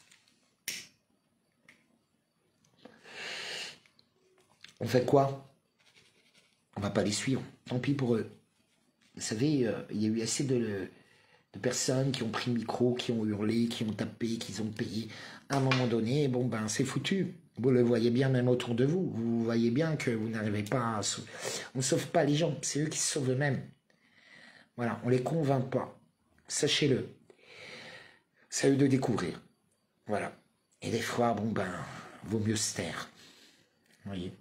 On fait quoi? On va pas les suivre. Tant pis pour eux. Vous savez, il y a eu assez de personnes qui ont pris le micro, qui ont hurlé, qui ont tapé, qui ont payé. À un moment donné, bon ben c'est foutu. Vous le voyez bien même autour de vous. Vous voyez bien que vous n'arrivez pas à... On ne sauve pas les gens, c'est eux qui se sauvent eux-mêmes. Voilà, on les convainc pas. Sachez-le. C'est à eux de découvrir. Voilà. Et des fois, bon ben, vaut mieux se taire. Vous voyez.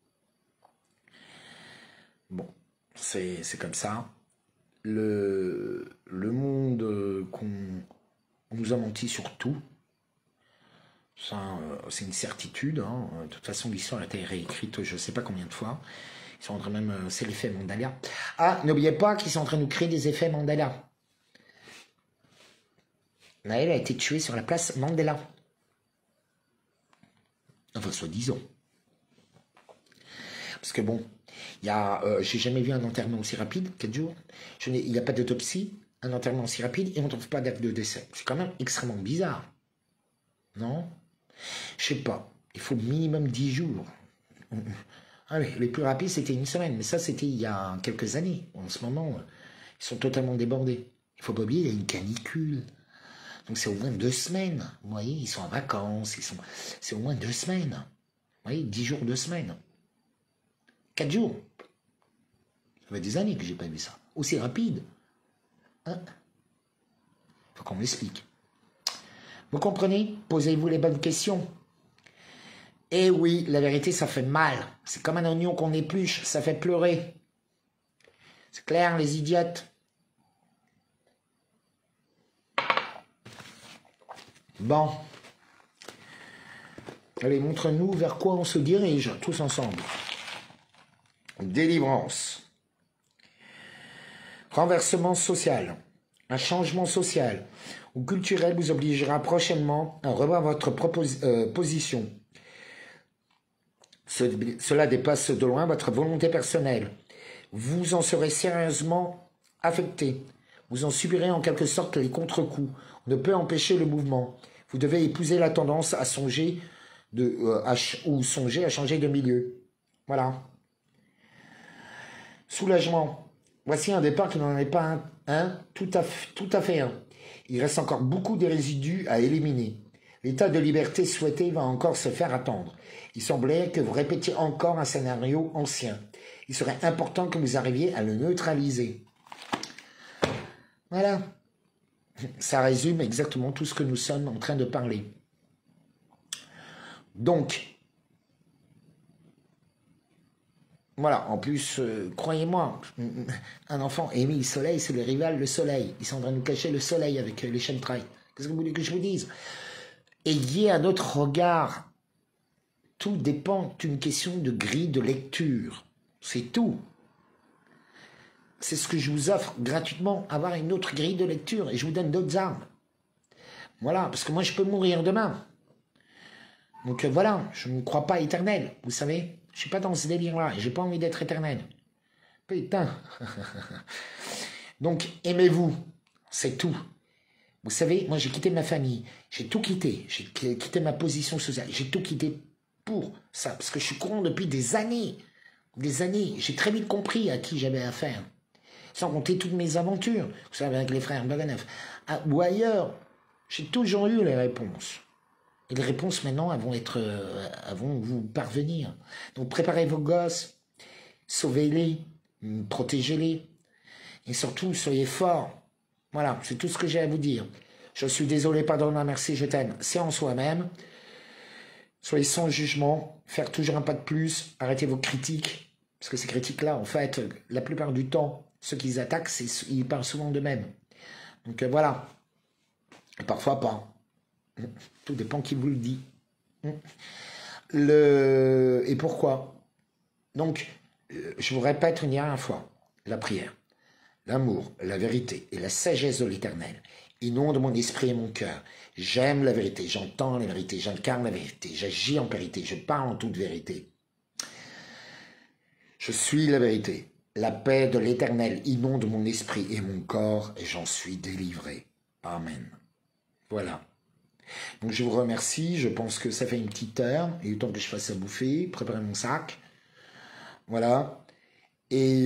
Bon, c'est comme ça. Le monde qu'on nous a menti sur tout, ça, c'est une certitude. Hein. De toute façon, l'histoire a été réécrite je ne sais pas combien de fois. Ils sont en train même, c'est l'effet Mandela. Ah, n'oubliez pas qu'ils sont en train de nous créer des effets Mandela. Naël a été tué sur la place Mandela. Enfin, soi-disant. Parce que bon, il y a, j'ai jamais vu un enterrement aussi rapide, 4 jours. Il n'y a pas d'autopsie, un enterrement aussi rapide, et on ne trouve pas d'acte de décès. C'est quand même extrêmement bizarre. Non? Je sais pas. Il faut minimum 10 jours. Allez, les plus rapides, c'était une semaine. Mais ça, c'était il y a quelques années. En ce moment, ils sont totalement débordés. Il faut pas oublier, il y a une canicule. Donc c'est au moins 2 semaines. Vous voyez, ils sont en vacances. C'est au moins 2 semaines. Vous voyez, 10 jours, 2 semaines. 4 jours. Ça fait des années que j'ai pas vu ça. Aussi rapide. Hein? Faut qu'on m'explique. Vous comprenez? Posez-vous les bonnes questions. Eh oui, la vérité, ça fait mal. C'est comme un oignon qu'on épluche, ça fait pleurer. C'est clair, les idiotes? Bon. Allez, montre-nous vers quoi on se dirige, tous ensemble. Délivrance. Renversement social. Un changement social ou culturel vous obligera prochainement à revoir votre position. Cela dépasse de loin votre volonté personnelle. Vous en serez sérieusement affecté. Vous en subirez en quelque sorte les contre-coups. On ne peut empêcher le mouvement. Vous devez épouser la tendance à songer à changer de milieu. Voilà. Soulagement. Voici un départ qui n'en est pas tout à fait un. Il reste encore beaucoup de résidus à éliminer. L'état de liberté souhaité va encore se faire attendre. Il semblait que vous répétiez encore un scénario ancien. Il serait important que vous arriviez à le neutraliser. Voilà. Ça résume exactement tout ce que nous sommes en train de parler. Donc, voilà, en plus, croyez-moi, un enfant aimé le soleil, c'est le rival, le soleil. Ils sont en train de nous cacher le soleil avec les chemtrails. Qu'est-ce que vous voulez que je vous dise? Ayez un autre regard. Tout dépend d'une question de grille de lecture. C'est tout. C'est ce que je vous offre gratuitement, avoir une autre grille de lecture. Et je vous donne d'autres armes. Voilà, parce que moi, je peux mourir demain. Donc voilà, je ne crois pas éternel, vous savez. Je ne suis pas dans ce délire-là et je n'ai pas envie d'être éternel. Putain. Donc, aimez-vous. C'est tout. Vous savez, moi, j'ai quitté ma famille. J'ai tout quitté. J'ai quitté ma position sociale. J'ai tout quitté pour ça. Parce que je suis courant depuis des années. Des années. J'ai très vite compris à qui j'avais affaire. Sans compter toutes mes aventures. Vous savez, avec les frères Baganeuf. Ou ailleurs, j'ai toujours eu les réponses. Et les réponses, maintenant, elles vont vous parvenir. Donc, préparez vos gosses. Sauvez-les. Protégez-les. Et surtout, soyez forts. Voilà, c'est tout ce que j'ai à vous dire. Je suis désolé, pardonne-moi, merci, je t'aime. C'est en soi-même. Soyez sans jugement, faire toujours un pas de plus, arrêtez vos critiques. Parce que ces critiques-là, en fait, la plupart du temps, ceux qui les attaquent, ils parlent souvent d'eux-mêmes. Donc voilà. Et parfois pas. Tout dépend qui vous le dit. Et pourquoi? Donc, je vous répète une dernière fois, la prière. L'amour, la vérité et la sagesse de l'Éternel inondent mon esprit et mon cœur. J'aime la vérité, j'entends la vérité, j'incarne la vérité, j'agis en vérité, je parle en toute vérité. Je suis la vérité. La paix de l'Éternel inonde mon esprit et mon corps et j'en suis délivré. Amen. Voilà. Donc je vous remercie, je pense que ça fait une petite heure, et il est temps que je fasse à bouffer, préparer mon sac. Voilà. Et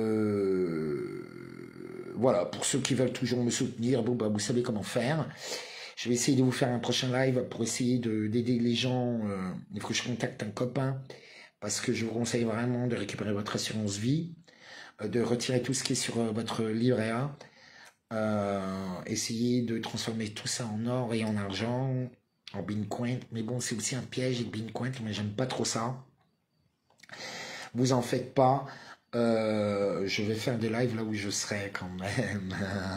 voilà, pour ceux qui veulent toujours me soutenir, bon, bah, vous savez comment faire. Je vais essayer de vous faire un prochain live pour essayer d'aider les gens. Il faut que je contacte un copain parce que je vous conseille vraiment de récupérer votre assurance vie, de retirer tout ce qui est sur votre livret A, essayer de transformer tout ça en or et en argent, en Bitcoin. Mais bon, c'est aussi un piège, le Bitcoin, mais j'aime pas trop ça. Vous en faites pas. Je vais faire des lives là où je serai quand même.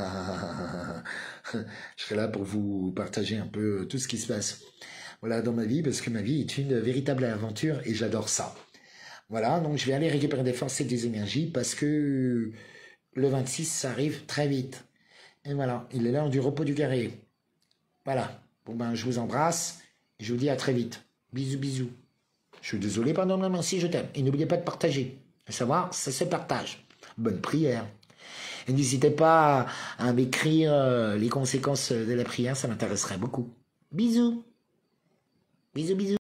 Je serai là pour vous partager un peu tout ce qui se passe. Voilà, dans ma vie, parce que ma vie est une véritable aventure et j'adore ça. Voilà, donc je vais aller récupérer des forces et des énergies parce que le 26, ça arrive très vite. Et voilà, il est l'heure du repos du guerrier. Voilà, bon ben je vous embrasse et je vous dis à très vite. Bisous, bisous. Je suis désolé, pardon, merci, je t'aime. Et n'oubliez pas de partager. À savoir, ça se partage. Bonne prière. Et n'hésitez pas à m'écrire les conséquences de la prière, ça m'intéresserait beaucoup. Bisous. Bisous, bisous.